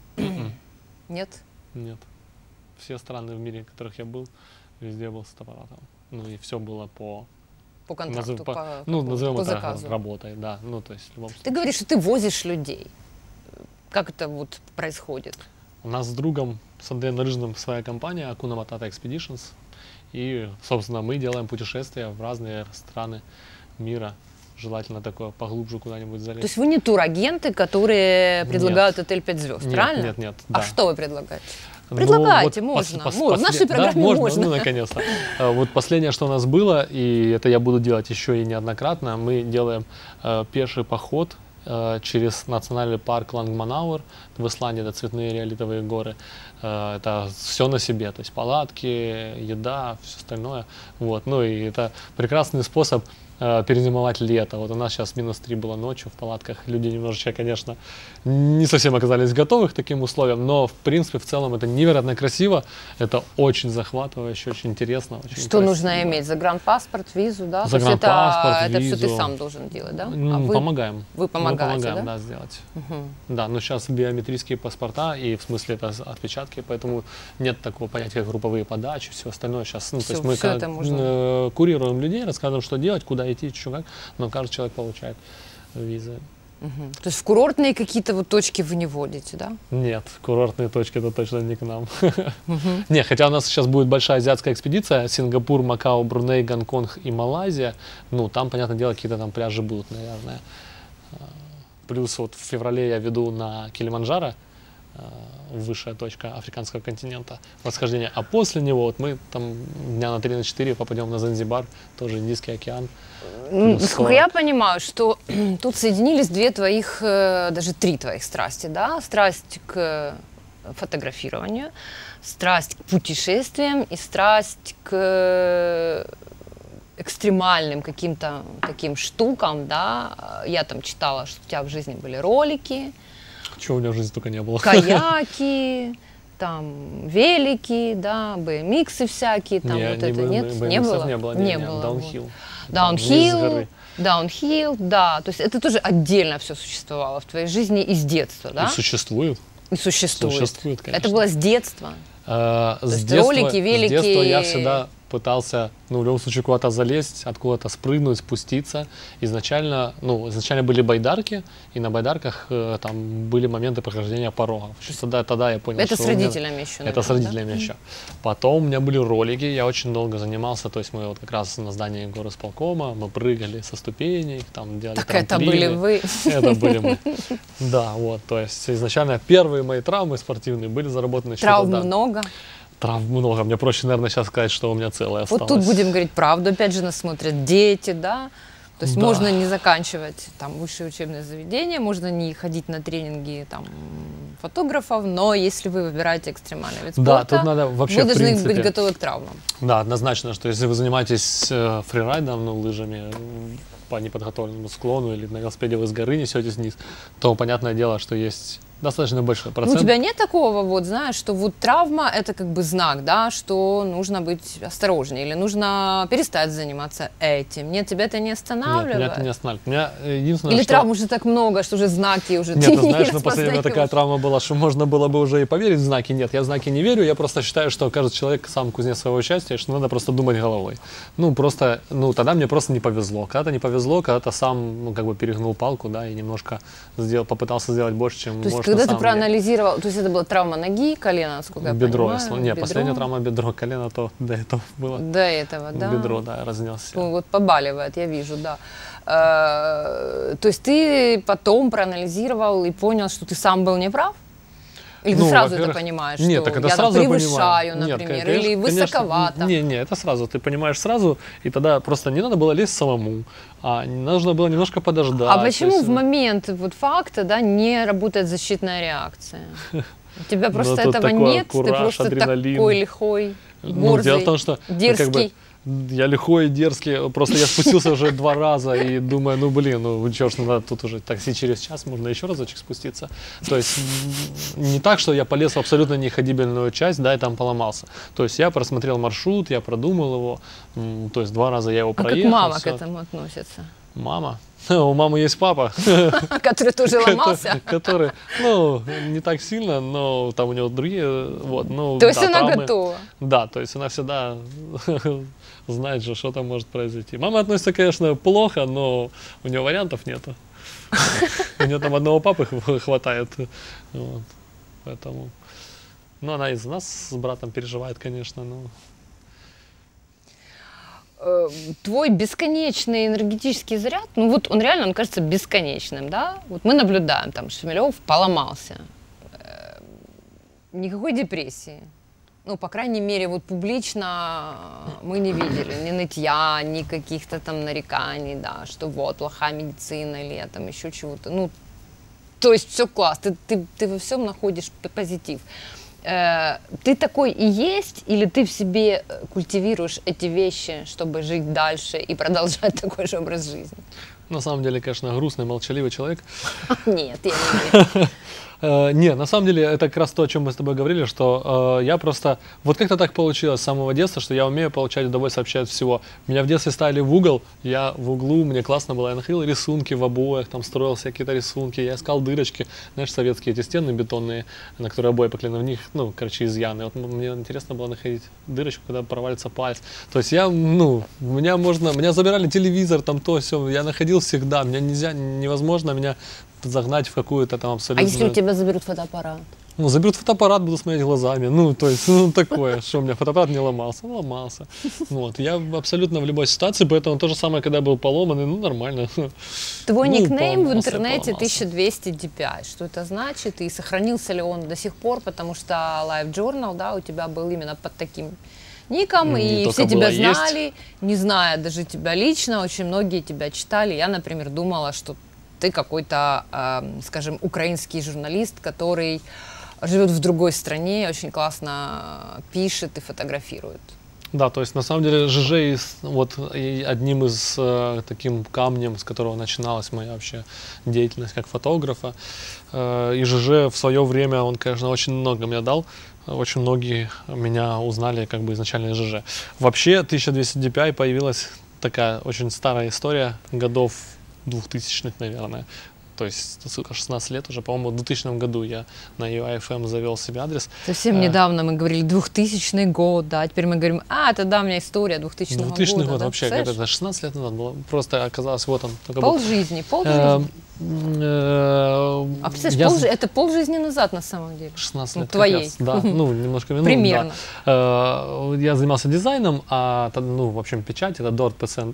Нет? Нет. Все страны в мире, в которых я был, везде был с фотоаппаратом. Ну и все было по, По контракту, ну, по- назовем по это заказу. работой, да. Ну, то есть в любом Ты случае. говоришь, что ты возишь людей. Как это вот происходит? У нас с другом, с Андреем Нарыжным, своя компания Акуна Матата Expeditions. И, собственно, мы делаем путешествия в разные страны мира. Желательно такое поглубже куда-нибудь залезть. То есть вы не турагенты, которые предлагают отель 5 звезд, Нет, правильно? нет, нет, А да. что вы предлагаете? Ну, Предлагайте, вот можно. В нашей да, программе можно. Ну, наконец-то. Вот последнее, что у нас было, и это я буду делать еще и неоднократно, мы делаем пеший поход через национальный парк Лангманауэр в Исландии, это цветные риолитовые горы. Это все на себе, то есть палатки, еда, все остальное. Вот. Ну и это прекрасный способ перезимовать лето. Вот у нас сейчас -3 было ночью в палатках. Люди немножечко, конечно, не совсем оказались готовы к таким условиям, но в принципе, в целом это невероятно красиво, это очень захватывающе, очень интересно. Очень Что красиво. нужно иметь? Загранпаспорт, визу, да? То есть Загранпаспорт, это все ты визу. сам должен делать, да? Ну, А вы помогаем. вы помогаете, Мы помогаем, да? сделать. Да, но сейчас биометрические паспорта, и в смысле это отпечатки, поэтому нет такого понятия, как групповые подачи, все остальное сейчас. Ну, то Всё- есть мы всё это можно. курируем людей, рассказываем, что делать, куда идти, что как, но каждый человек получает визы. То есть в курортные какие-то вот точки вы не водите, да? Нет, курортные точки это точно не к нам. Не, хотя у нас сейчас будет большая азиатская экспедиция, Сингапур, Макао, Бруней, Гонконг и Малайзия. Ну, там, понятное дело, какие-то там пляжи будут, наверное. Плюс вот в феврале я веду на Килиманджаро, высшая точка африканского континента, восхождение. А после него вот мы там дня на 3-4 попадем на Занзибар, тоже Индийский океан. плюс Насколько 40. я понимаю, что тут соединились две твоих, даже 3 твоих страсти, да? Страсть к фотографированию, страсть к путешествиям и страсть к экстремальным каким-то таким штукам, да? Я там читала, что у тебя в жизни были ролики, Чего у меня в жизни только не было. каяки, там велики, да, BMX всякие, там Не, вот не это было, нет? Не BMX-ов было? не было, Не не, было. даунхилл. вот. Там вниз с горы. Даунхилл, да. То есть это тоже отдельно все существовало в твоей жизни из детства, да? И существует. И существует. Существует, конечно. Это было с детства. С есть детства, ролики, велики. С детства я всегда пытался, ну, в любом случае, куда-то залезть, откуда-то спрыгнуть, спуститься. Изначально были байдарки, и на байдарках там были моменты прохождения порогов. Тогда я понял, Это что с у меня- родителями еще, Это наверное, с родителями еще. Потом у меня были ролики, я очень долго занимался, то есть мы вот как раз на здании горосполкома, мы прыгали со ступеней, там делали Так это трамплины. были вы. Это были мы. Да, вот, то есть изначально первые мои травмы спортивные были заработаны еще Травм тогда. много. Травм много. Мне проще, наверное, сейчас сказать, что у меня целое осталось. Вот тут будем говорить правду. Опять же нас смотрят дети, да. То есть Да. можно не заканчивать там высшее учебное заведение, можно не ходить на тренинги там фотографов, но если вы выбираете экстремальный вид спорта, Да, тут надо вообще, вы в должны принципе, быть готовы к травмам. Да, однозначно, что если вы занимаетесь фрирайдом, ну, лыжами по неподготовленному склону или на велосипеде вы с горы несетесь вниз, то понятное дело, что есть достаточно большой Ну, процент. у тебя нет такого, вот, знаешь, что вот травма – это как бы знак, да, что нужно быть осторожнее или нужно перестать заниматься этим? Нет, тебя это не Нет, останавливает? меня это не останавливает. Меня единственное, Или что... травм уже так много, что уже знаки уже Нет, ты ты не знаешь, на последнее время такая распознаешь? травма была, что можно было бы уже и поверить в знаки. Нет, я в знаки не верю, я просто считаю, что каждый человек сам кузнец своего счастья, что надо просто думать головой. Ну, просто, ну, тогда мне просто не повезло. Когда-то не повезло, когда-то сам, ну, как бы перегнул палку, да, и немножко попытался сделать больше, чем То есть, может на когда ты самом деле. проанализировал, то есть это была травма ноги, колена, насколько я Бедро, понимаю? если... Нет, бедро. последняя травма бедро, колено, то до этого было. До этого, да? Бедро, да, разнесся. Ну, вот побаливает, я вижу, да. То есть ты потом проанализировал и понял, что ты сам был неправ? Или ты сразу это во-первых, понимаешь, нет, что так это я там сразу я превышаю, понимаю. Нет, например, конечно, или высоковато? Не, это сразу, ты понимаешь сразу, и тогда просто не надо было лезть самому, а нужно было немножко подождать. А почему есть, в момент вот факта, да, не работает защитная реакция? У тебя просто тут этого такой нет, ты кураж, просто адреналин. такой лихой, Ну, дело в борзый, том, что ну, дерзкий. как бы, я лихой и дерзкий, просто я спустился уже 2 раза и думаю, ну блин, ну чё ж, надо тут уже такси через час, можно еще разочек спуститься. То есть не так, что я полез в абсолютно неходибельную часть, да, и там поломался. То есть я просмотрел маршрут, я продумал его, то есть 2 раза я его А проехал. как мама к всё. этому относится? Мама? У мамы есть папа. Который тоже ломался? Который, ну, не так сильно, но там у него другие, вот, ну, То есть да, она травмы. готова? Да, то есть она всегда знает же, что там может произойти. Мама относится, конечно, плохо, но у нее вариантов нету. У нее там одного папы хватает. Вот, поэтому. Ну, она из нас с братом переживает, конечно, но. Твой бесконечный энергетический заряд, ну вот он реально, он кажется бесконечным, да? Вот мы наблюдаем, там Шмелев поломался, никакой депрессии. Ну, по крайней мере, вот публично мы не видели ни нытья, ни каких-то там нареканий, да, что вот плохая медицина или там еще чего-то. Ну, то есть все класс, ты во всем находишь позитив. Ты такой и есть, или ты в себе культивируешь эти вещи, чтобы жить дальше и продолжать такой же образ жизни? На самом деле, конечно, грустный, молчаливый человек. Нет, я не верю. Не, на самом деле, это как раз то, о чем мы с тобой говорили, что я просто, вот как-то так получилось с самого детства, что я умею получать удовольствие вообще от всего. Меня в детстве ставили в угол, я в углу, мне классно было, я находил рисунки в обоях, там строил всякие-то рисунки, я искал дырочки, знаешь, советские эти стены бетонные, на которые обои поклеены, в них, ну, короче, изъяны. Вот мне интересно было находить дырочку, когда провалится палец. То есть я, ну, меня забирали телевизор, там то, все, я находил всегда, меня невозможно меня загнать в какую-то там абсолютно... А если у тебя заберут фотоаппарат? Ну, заберут фотоаппарат, буду смотреть глазами. Ну, то есть, ну, такое, что у меня фотоаппарат не ломался. Он ломался. Вот, я абсолютно в любой ситуации, поэтому то же самое, когда был поломанный, ну, нормально. Твой Ну, никнейм в поломался, интернете поломался. 1200 DPI. Что это значит? И сохранился ли он до сих пор? Потому что Live Journal, да, у тебя был именно под таким ником, Не и только все тебя было, есть. знали, не зная даже тебя лично, очень многие тебя читали. Я, например, думала, что ты какой-то, скажем, украинский журналист, который живет в другой стране, очень классно пишет и фотографирует. Да, то есть на самом деле ЖЖ вот и одним из таким камнем, с которого начиналась моя вообще деятельность как фотографа. И ЖЖ в свое время, он, конечно, очень много мне дал. Очень многие меня узнали как бы изначально из ЖЖ. Вообще 1200 DPI появилась такая очень старая история, годов 2000-х, наверное. То есть, сколько, 16 лет уже, по-моему, в 2000 году я на UIFM завел себе адрес. Совсем недавно мы говорили 2000 год, да, теперь мы говорим, это давняя история 2000 года. 2000 год да? вообще, это 16 лет назад было. Просто оказалось, вот он. Только Полжизни. А представляешь, это полжизни назад на самом деле. 16 Ну, лет. твоей. Как раз, да, ну, немножко минут. Примерно. Да. Я занимался дизайном, ну, в общем, печать, это .%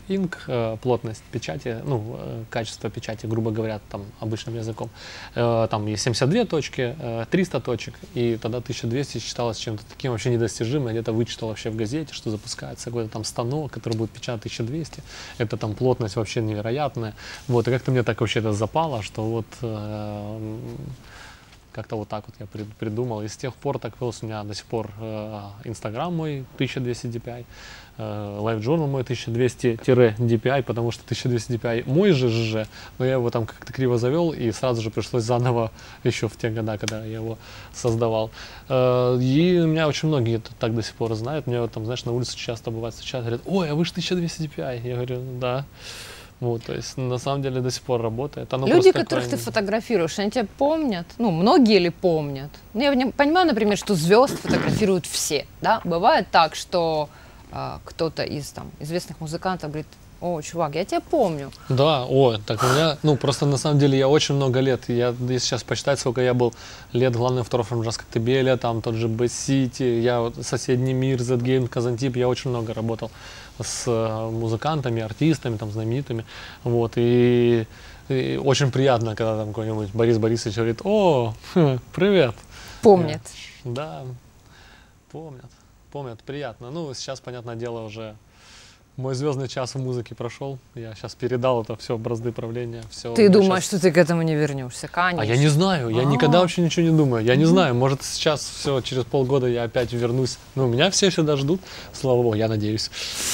Ink, плотность печати, ну, качество печати, грубо говоря, там, обычным языком. Там есть 72 точки, 300 точек, и тогда 1200 считалось чем-то таким вообще недостижимым. Я где-то вычитал вообще в газете, что запускается какой-то там станок, который будет печатать 1200. Это там плотность вообще невероятная. Вот, и как-то мне так вообще это запало, что вот Как-то вот так вот я придумал. И с тех пор так у меня до сих пор Инстаграм мой 1200 DPI, Live Journal мой 1200 DPI, потому что 1200 DPI мой же ЖЖ, но я его там как-то криво завел, и сразу же пришлось заново еще в те года, когда я его создавал. И меня очень многие так до сих пор знают. Мне вот там, знаешь, на улице часто бывает встречают, говорят: ой, а вы же 1200 DPI. Я говорю: да. Вот, то есть на самом деле до сих пор работает. Оно Люди, такое... которых ты фотографируешь, они тебя помнят? Ну, многие ли помнят? Ну, я понимаю, например, что звезд фотографируют все, да? Бывает так, что кто-то из там известных музыкантов говорит: о, чувак, я тебя помню. Да, так у меня, ну, просто на самом деле я очень много лет, если сейчас посчитать, сколько я был лет главным фотографом Джаз Коктебеля, там тот же Бэс-Сити, я вот Соседний мир, Z-Game, Казантип, я очень много работал с музыкантами, артистами, там, знаменитыми, вот, и очень приятно, когда там какой-нибудь Борис Борисович говорит: о, привет. Помнят. Да, помнят, приятно. Ну, сейчас, понятное дело, уже мой звездный час в музыке прошел. Я сейчас передал это все, бразды правления. Все, ты думаешь, что ты к этому не вернешься? Конечно. А я не знаю, я никогда вообще ничего не думаю. Я не знаю, может сейчас все, через полгода я опять вернусь. Ну, меня все всегда ждут, слава богу, я надеюсь.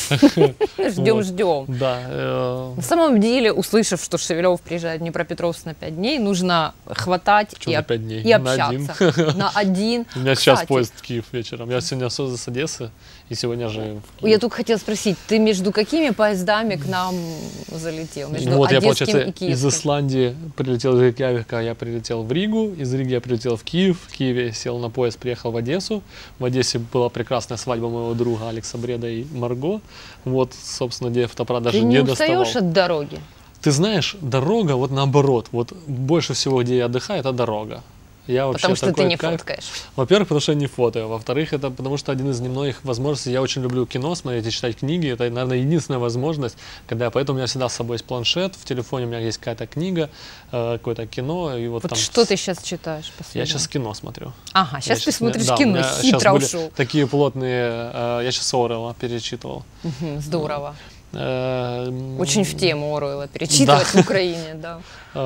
Ждем. Да. На самом деле, услышав, что Шевелев приезжает в Днепропетровск на 5 дней, нужно хватать и общаться. На один. У меня сейчас поезд в Киев вечером. Я сегодня с Одессы, и сегодня же в Киев. Я только хотела спросить, ты между какими поездами к нам залетел? Между вот я, одесским получается, и киевским? из Исландии прилетел из Рейкьявика, я прилетел в Ригу, из Риги я прилетел в Киев, в Киеве сел на поезд, приехал в Одессу. В Одессе была прекрасная свадьба моего друга Алекса Бреда и Марго. Вот, собственно, где фотоаппарат даже не доставал. Ты не устаешь от дороги? Ты знаешь, дорога, вот наоборот, вот больше всего, где я отдыхаю, это дорога. Я вообще потому что ты не кайф. фоткаешь. Во-первых, потому что я не фотою. Во-вторых, это потому что один из немногих возможностей. Я очень люблю кино смотреть и читать книги. Это, наверное, единственная возможность, когда поэтому у меня всегда с собой есть планшет, в телефоне у меня есть какая-то книга, какое-то кино. И вот там что ты сейчас читаешь? Я сейчас кино смотрю. Ага, сейчас ты смотришь кино, хитро ушел. Такие плотные, я сейчас Оруэлла перечитывал. Здорово. Очень в тему Оруэлла перечитывать в Украине, да.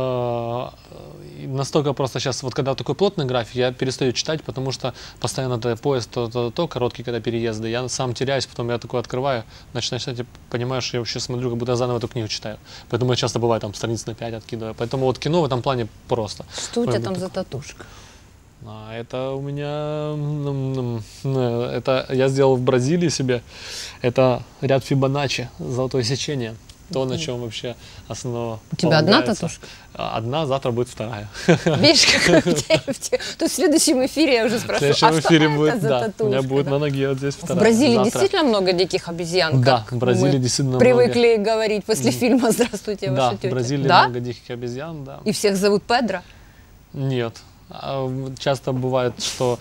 Настолько просто сейчас, вот когда такой плотный график, я перестаю читать, потому что постоянно поезд, то короткий, когда переезды, я сам теряюсь, потом я такой открываю, начинаю читать, и понимаю, что я вообще смотрю, как будто я заново эту книгу читаю. Поэтому я часто бывает там страниц на 5 откидываю. Поэтому вот кино в этом плане просто. Что у тебя там за татушка? Это у меня, это я сделал в Бразилии себе, это ряд Фибоначчи, золотое сечение, то, на чем вообще основа. У тебя одна татушка? Одна, завтра будет вторая. Видишь, как то в следующем эфире я уже спрашиваю, в следующем эфире будет, за татушка? У меня будет на ноге вот здесь вторая. В Бразилии действительно много диких обезьян? Да, в Бразилии действительно много. Привыкли говорить после фильма «Здравствуйте, ваша тетя». Да, в Бразилии много диких обезьян, да. И всех зовут Педро? Нет. Часто бывает, что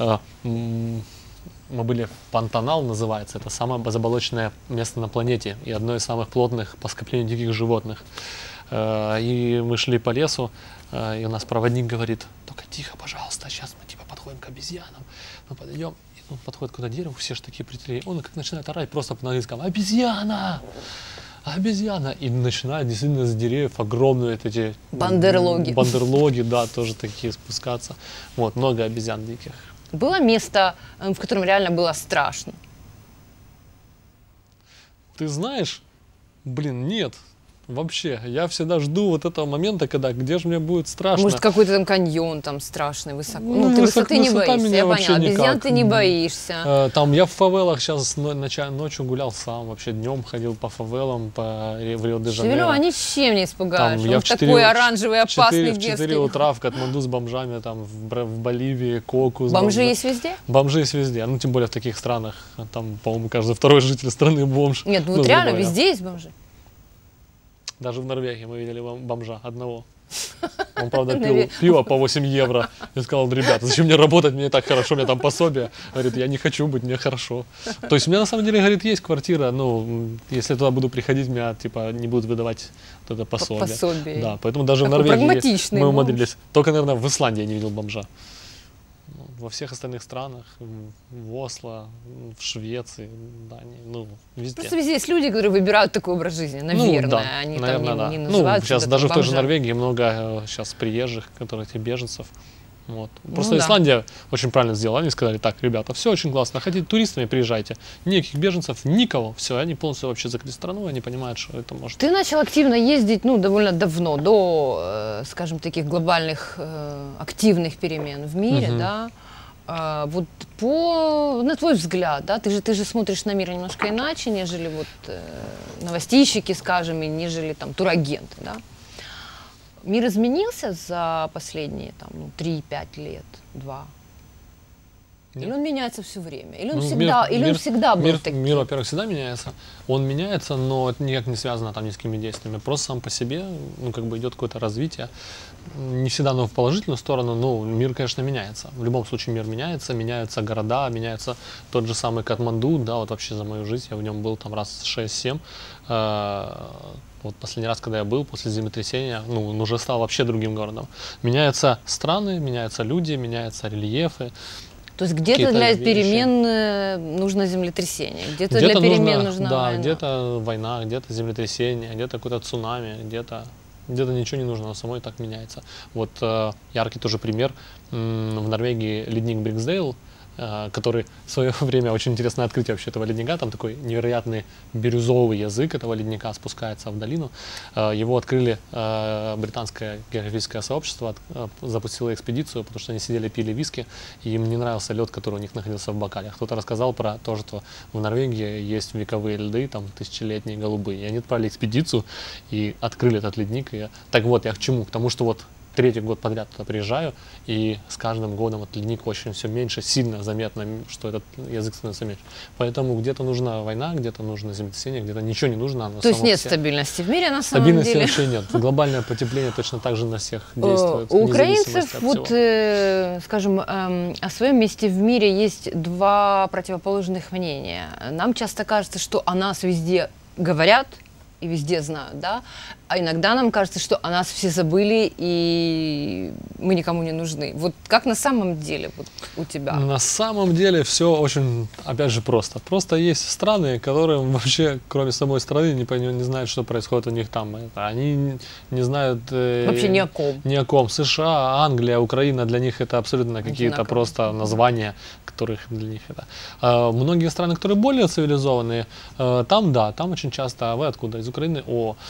мы были в Пантанал, называется, это самое заболоченное место на планете и одно из самых плотных по скоплению диких животных. И мы шли по лесу, и у нас проводник говорит: только тихо, пожалуйста, сейчас мы типа подходим к обезьянам. Мы подойдем, и он подходит куда дерево, все же такие притили, он как начинает орать просто на английском: обезьяна! Обезьяна! И начинают действительно с деревьев огромные эти бандерлоги, да, тоже такие спускаться. Вот, много обезьян диких. Было место, в котором реально было страшно? Ты знаешь, нет. Вообще, я всегда жду вот этого момента, когда где же мне будет страшно. Может, какой-то там каньон там страшный, высоко. Ну, ты высоты не боишься, я поняла. Обезьян ты не боишься. Там я в фавелах сейчас ночью гулял сам, вообще днем ходил по фавелам, в Рио-де-Жанейро. Шевелева ничем не испугаешь. Я в такой оранжевый, опасный детский. В 4 утра в Катманду с бомжами, там в Боливии, Кокус. Бомжи есть везде? Бомжи есть везде, ну тем более в таких странах. Там, по-моему, каждый второй житель страны бомж. Нет, вот реально везде есть бомжи. Даже в Норвегии мы видели бомжа одного. Он, правда, пил пиво по 8 евро. Я сказал: ребята, зачем мне работать, мне так хорошо, мне там пособие. Говорит: я не хочу быть, мне хорошо. То есть у меня на самом деле, говорит, есть квартира, ну, если я туда буду приходить, меня типа не будут выдавать вот это пособие. Да, поэтому даже в Норвегии мы умудрились. Только, наверное, в Исландии я не видел бомжа. Во всех остальных странах, в Осло, в Швеции, да, везде. Просто везде есть люди, которые выбирают такой образ жизни, наверное. Они наверное, там не да. называют сейчас даже бомжа. в той же Норвегии много сейчас приезжих, беженцев. Вот. Просто Ну да. Исландия очень правильно сделала. Они сказали: так, ребята, все очень классно, хотите туристами, приезжайте. Никаких беженцев, никого. Все, они полностью вообще закрыли страну, они понимают, что это может... Ты начал активно ездить, ну, довольно давно, до, скажем, таких глобальных активных перемен в мире, Мгм. да. Вот на твой взгляд, да, ты же смотришь на мир немножко иначе, нежели вот новостищики, скажем, и нежели там турагенты, да. Мир изменился за последние там, 3-5 лет, 2? Нет. Или он меняется все время? Или он Ну, всегда, мир- он всегда был мир, таким? мир, во-первых, всегда меняется. Он меняется, но это никак не связано там ни с какими действиями. Просто сам по себе, ну, как бы идет какое-то развитие. Не всегда оно в положительную сторону, но мир, конечно, меняется. В любом случае мир меняется, меняются города, меняется тот же самый Катманду, да, вот вообще за мою жизнь я в нем был там раз 6-7. Вот последний раз, когда я был, после землетрясения, ну, он уже стал вообще другим городом. Меняются страны, меняются люди, меняются рельефы. То есть где-то какие-то для вещи. перемен нужно землетрясение, где-то Где-то для перемен нужно, нужна да, война. где-то война, где-то землетрясение, где-то какое-то цунами, где-то ничего не нужно, оно само и так меняется. Вот яркий тоже пример. В Норвегии ледник Бриксдейл, который в свое время, очень интересное открытие вообще этого ледника, там такой невероятный бирюзовый язык этого ледника спускается в долину. Его открыли британское географическое сообщество, запустило экспедицию, потому что они сидели, пили виски, и им не нравился лед, который у них находился в бокале. Кто-то рассказал про то, что в Норвегии есть вековые льды, там тысячелетние голубые, и они отправили экспедицию и открыли этот ледник. Так вот, я к чему? К тому, что вот третий год подряд туда приезжаю, и с каждым годом этот ледник очень все меньше, сильно заметно, что этот язык становится меньше. Поэтому где-то нужна война, где-то нужно землетрясение, где-то ничего не нужно. То есть нет стабильности в мире на самом Стабильности деле. вообще нет. Глобальное потепление точно так же на всех действует. У вне зависимости украинцев, от вот, всего. скажем, о своем месте в мире есть два противоположных мнения. Нам часто кажется, что о нас везде говорят и везде знают, да, а иногда нам кажется, что о нас все забыли и мы никому не нужны. Вот как на самом деле вот у тебя? На самом деле все очень, опять же, просто. Просто есть страны, которые вообще, кроме самой страны, не знают, что происходит у них там. Они не знают Вообще ни о ком. Ни о ком. США, Англия, Украина, для них это абсолютно какие-то Одинаково. просто названия, которых для них это. Многие страны, которые более цивилизованные, там, да, там очень часто, а вы откуда? Из Украины?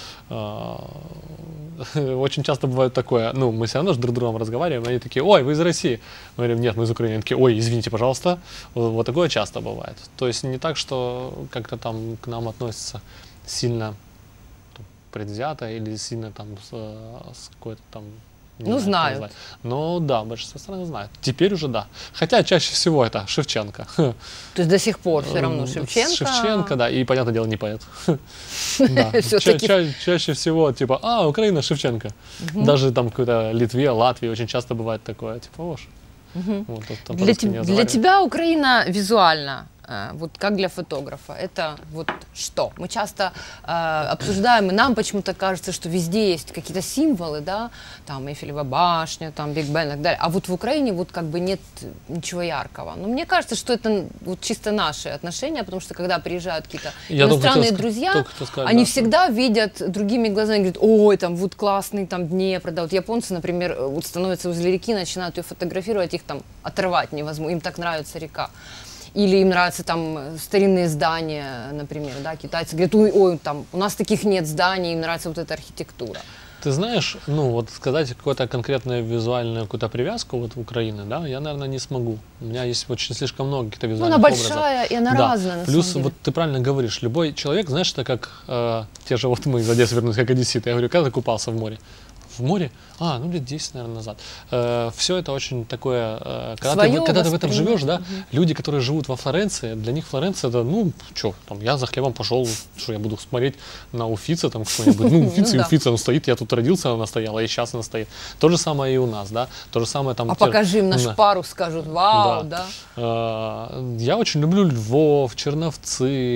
Очень часто бывает такое, ну, мы все равно же друг с другом разговариваем, они такие: ой, вы из России. Мы говорим: нет, мы из Украины. Они такие: ой, извините, пожалуйста. Вот такое часто бывает. То есть не так, что как-то там к нам относятся сильно там предвзято или сильно там с какой-то там... не Ну, знаю, как знают. назвать. Но да, большинство стран знают. Теперь уже да. Хотя чаще всего это Шевченко. То есть до сих пор все равно Шевченко. Шевченко, да, и, понятное дело, не поэт. Да. Всё-таки. Чаще всего, типа, Украина, Шевченко. Даже там в какой-то Литве, Латвии очень часто бывает такое, типа, вот, вот, там Для, по-русски не для разговаривают. тебя Украина визуально, вот как для фотографа, это вот что? Мы часто обсуждаем, и нам почему-то кажется, что везде есть какие-то символы, да, там Эйфелева башня, там Биг Бен и так далее, а вот в Украине вот как бы нет ничего яркого. Но мне кажется, что это вот чисто наши отношения, потому что когда приезжают какие-то Я только иностранные хотел друзья, только хотел сказать, они да. всегда видят другими глазами, говорят: ой, там вот классный там Днепр, да, вот японцы, например, вот становятся возле реки, начинают ее фотографировать, их там оторвать невозможно, им так нравится река. Или им нравятся там старинные здания, например, да, китайцы говорят: ой, там у нас таких нет зданий, им нравится вот эта архитектура. Ты знаешь, ну вот сказать какую-то конкретную визуальную какую-то привязку вот в Украине, да, я, наверное, не смогу. У меня есть очень слишком много каких-то Ну, визуальных она образов. большая, и она Да. разная, на Плюс, самом деле. вот ты правильно говоришь, любой человек, знаешь, это как те же вот мы из Одессы вернулись, как одесситы. Я говорю: когда ты купался в море? В море? Ну, лет 10, наверное, назад. Все это очень такое... когда ты в этом живешь, да, люди, которые живут во Флоренции, для них Флоренция это, ну, что, там, я за хлебом пошел, что я буду смотреть на Уфица, там, какой-нибудь, ну, Уфица и да. Уфица, он стоит, я тут родился, она стояла, и сейчас она стоит. То же самое и у нас, да, то же самое там... А покажи им наш Да. парус, скажут: вау, да. Я очень люблю Львов, Черновцы,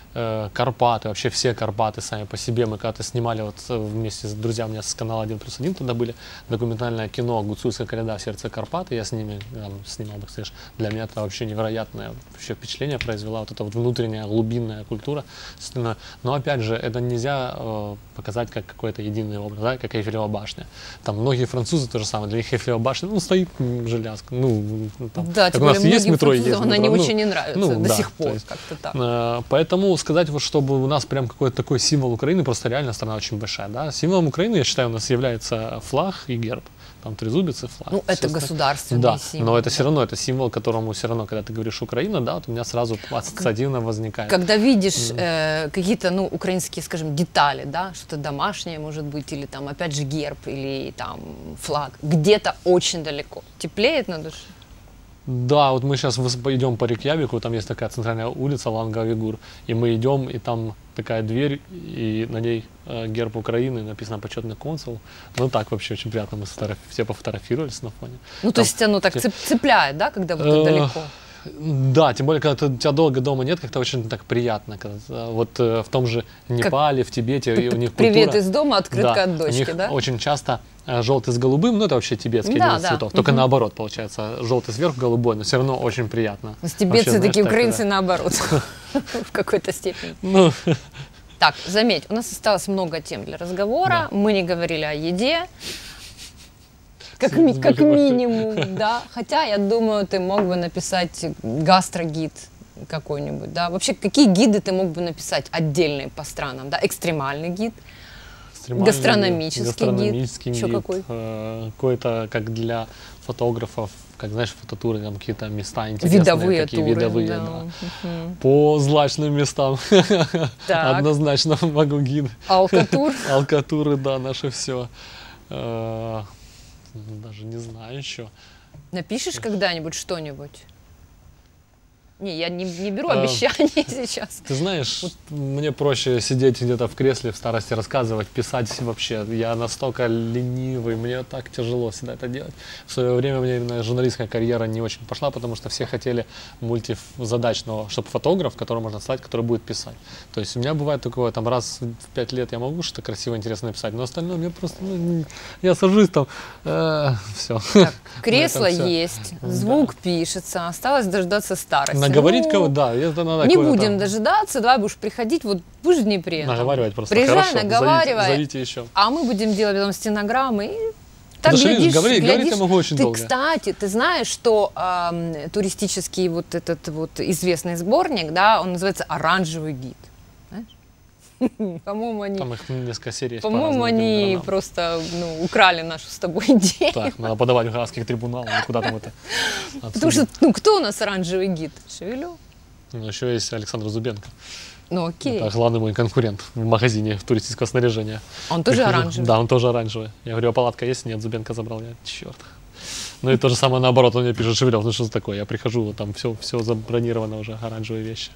Карпаты, вообще все Карпаты сами по себе. Мы когда-то снимали вот вместе с друзьями у меня с канала 1+1, туда были документальное кино «Гуцульская коляда в сердце Карпат», и я с ними там снимал, представляешь, для меня это вообще невероятное вообще впечатление произвела, вот эта вот внутренняя глубинная культура. Но опять же, это нельзя показать как какой-то единый образ, да, как Эйфелева башня. Там многие французы то же самое, для них Эйфелева башня, ну, стоит железка, ну, там, да, как у нас есть метро, есть она метро, не ну, очень не нравится ну, до да, сих пор, есть, как-то так. Поэтому сказать, вот, чтобы у нас прям какой-то такой символ Украины, просто реально страна очень большая, да. Символом Украины, я считаю, у нас является флаг и герб. Там трезубец и флаг. Ну, это государственный да, символ. но это все равно, это символ, которому все равно, когда ты говоришь Украина, да, вот у меня сразу ассоциативно возникает. Когда видишь какие-то, ну, украинские, скажем, детали, да, что-то домашнее, может быть, или там, опять же, герб, или там флаг, где-то очень далеко, теплеет на душе? Да, вот мы сейчас идем по Рейкьявику, там есть такая центральная улица Ланга-Вигур, и мы идем, и там такая дверь, и на ней герб Украины, написано «Почетный консул». Ну так вообще очень приятно, мы все пофотографировались на фоне. Ну, то есть оно так цепляет, да, когда вот ты далеко? Да, тем более, когда тебя долго дома нет, как-то очень так приятно. Вот в том же Непале, в Тибете, и у них культура... Привет из дома, открытка от дочки, у них да? очень часто желтый с голубым, ну это вообще тибетский один из цветов, только наоборот получается, желтый сверху, голубой, но все равно очень приятно. То есть тибетцы такие, украинцы наоборот, в какой-то степени. Ну... Так, заметь, у нас осталось много тем для разговора, мы не говорили о еде. Как минимум, да. Хотя, я думаю, ты мог бы написать гастрогид какой-нибудь, да. Вообще, какие гиды ты мог бы написать отдельные по странам, да? Экстремальный гид, гастрономический гид. Еще какой? Какой-то, как для фотографов, как, знаешь, фототуры, там какие-то места интересные. Видовые такие, туры. Видовые, да. По злачным местам. Однозначно могу гид. Алкатур? Алкатуры, да, наше все. Даже не знаю еще. Напишешь когда-нибудь что-нибудь? Не, я не беру обещания сейчас. Ты знаешь, мне проще сидеть где-то в кресле в старости, рассказывать, писать вообще. Я настолько ленивый, мне так тяжело всегда это делать. В свое время у меня именно журналистская карьера не очень пошла, потому что все хотели мультизадачного, чтобы фотограф, которого можно стать, который будет писать. То есть у меня бывает такое, там раз в 5 лет я могу что-то красиво, интересно написать, но остальное мне просто, я сажусь там, все. Так, кресло есть, звук пишется, осталось дождаться старости. Говорить кого-то, да, это надо. Не будем дожидаться, давай будешь приходить, вот будешь в Днепре. Наговаривать просто. Приезжай, хорошо, наговаривай. Зовите еще. А мы будем делать потом стенограммы. И так говорить я могу очень долго. Кстати, ты знаешь, что туристический вот этот вот известный сборник, да, он называется «Оранжевый гид». По-моему, они... Там их несколько серий. По-моему, они просто украли нашу с тобой идею. Так, надо подавать в Гаагский трибунал, куда там это. Потому что, кто у нас оранжевый гид? Шевелев. Ну, еще есть Александр Зубенко. Ну, окей. Это главный мой конкурент в магазине туристического снаряжения. Он тоже оранжевый? Да, он тоже оранжевый. Я говорю, а палатка есть? Нет, Зубенко забрал. Я, черт. Ну и то же самое наоборот, он мне пишет: Шевелев, ну что за такое? Я прихожу, вот там все забронировано уже, оранжевые вещи.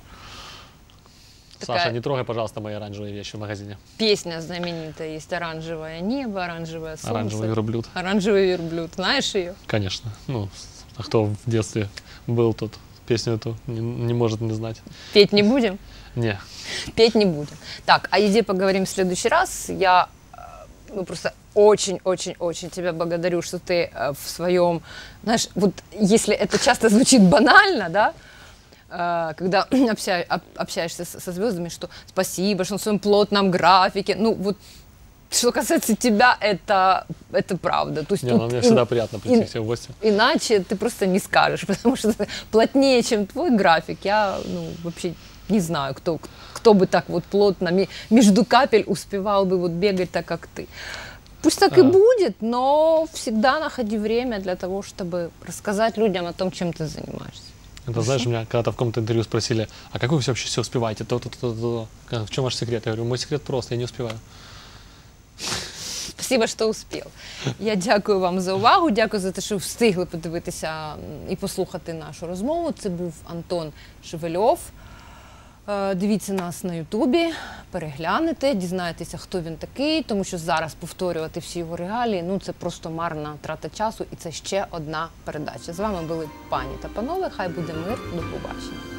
Саша, не трогай, пожалуйста, мои оранжевые вещи в магазине. Песня знаменитая есть: «Оранжевое небо, оранжевое солнце». Оранжевый верблюд. Оранжевый верблюд. Знаешь ее? Конечно. Ну, а кто в детстве был, тот песню эту не может не знать. Петь не будем? Не. Петь не будем. Так, о еде поговорим в следующий раз. Я просто очень-очень-очень тебя благодарю, что ты в своем... Знаешь, вот если это часто звучит банально, да, когда общаешься со звездами, что спасибо, что на своем плотном графике. Ну, вот, что касается тебя, это правда. То есть мне всегда приятно прийти к тебе в гости. Иначе ты просто не скажешь, потому что плотнее, чем твой график, я вообще не знаю, кто бы так вот плотно между капель успевал бы вот бегать так, как ты. Пусть так и будет, но всегда находи время для того, чтобы рассказать людям о том, чем ты занимаешься. Это, знаешь, меня когда-то в каком-то интервью спросили: а как вы вообще все успеваете? В чем ваш секрет? Я говорю: мой секрет прост, я не успеваю. Спасибо, що успів. Я дякую вам за увагу, дякую за те, що встигли подивитися і послухати нашу розмову. Це був Антон Шевельов. Дивіться нас на Ютубі, переглянете, дізнаєтеся, хто він такий, тому що зараз повторювати всі його регалії, це просто марна трата часу, і це ще одна передача. З вами були пані та панове, хай буде мир, до побачення.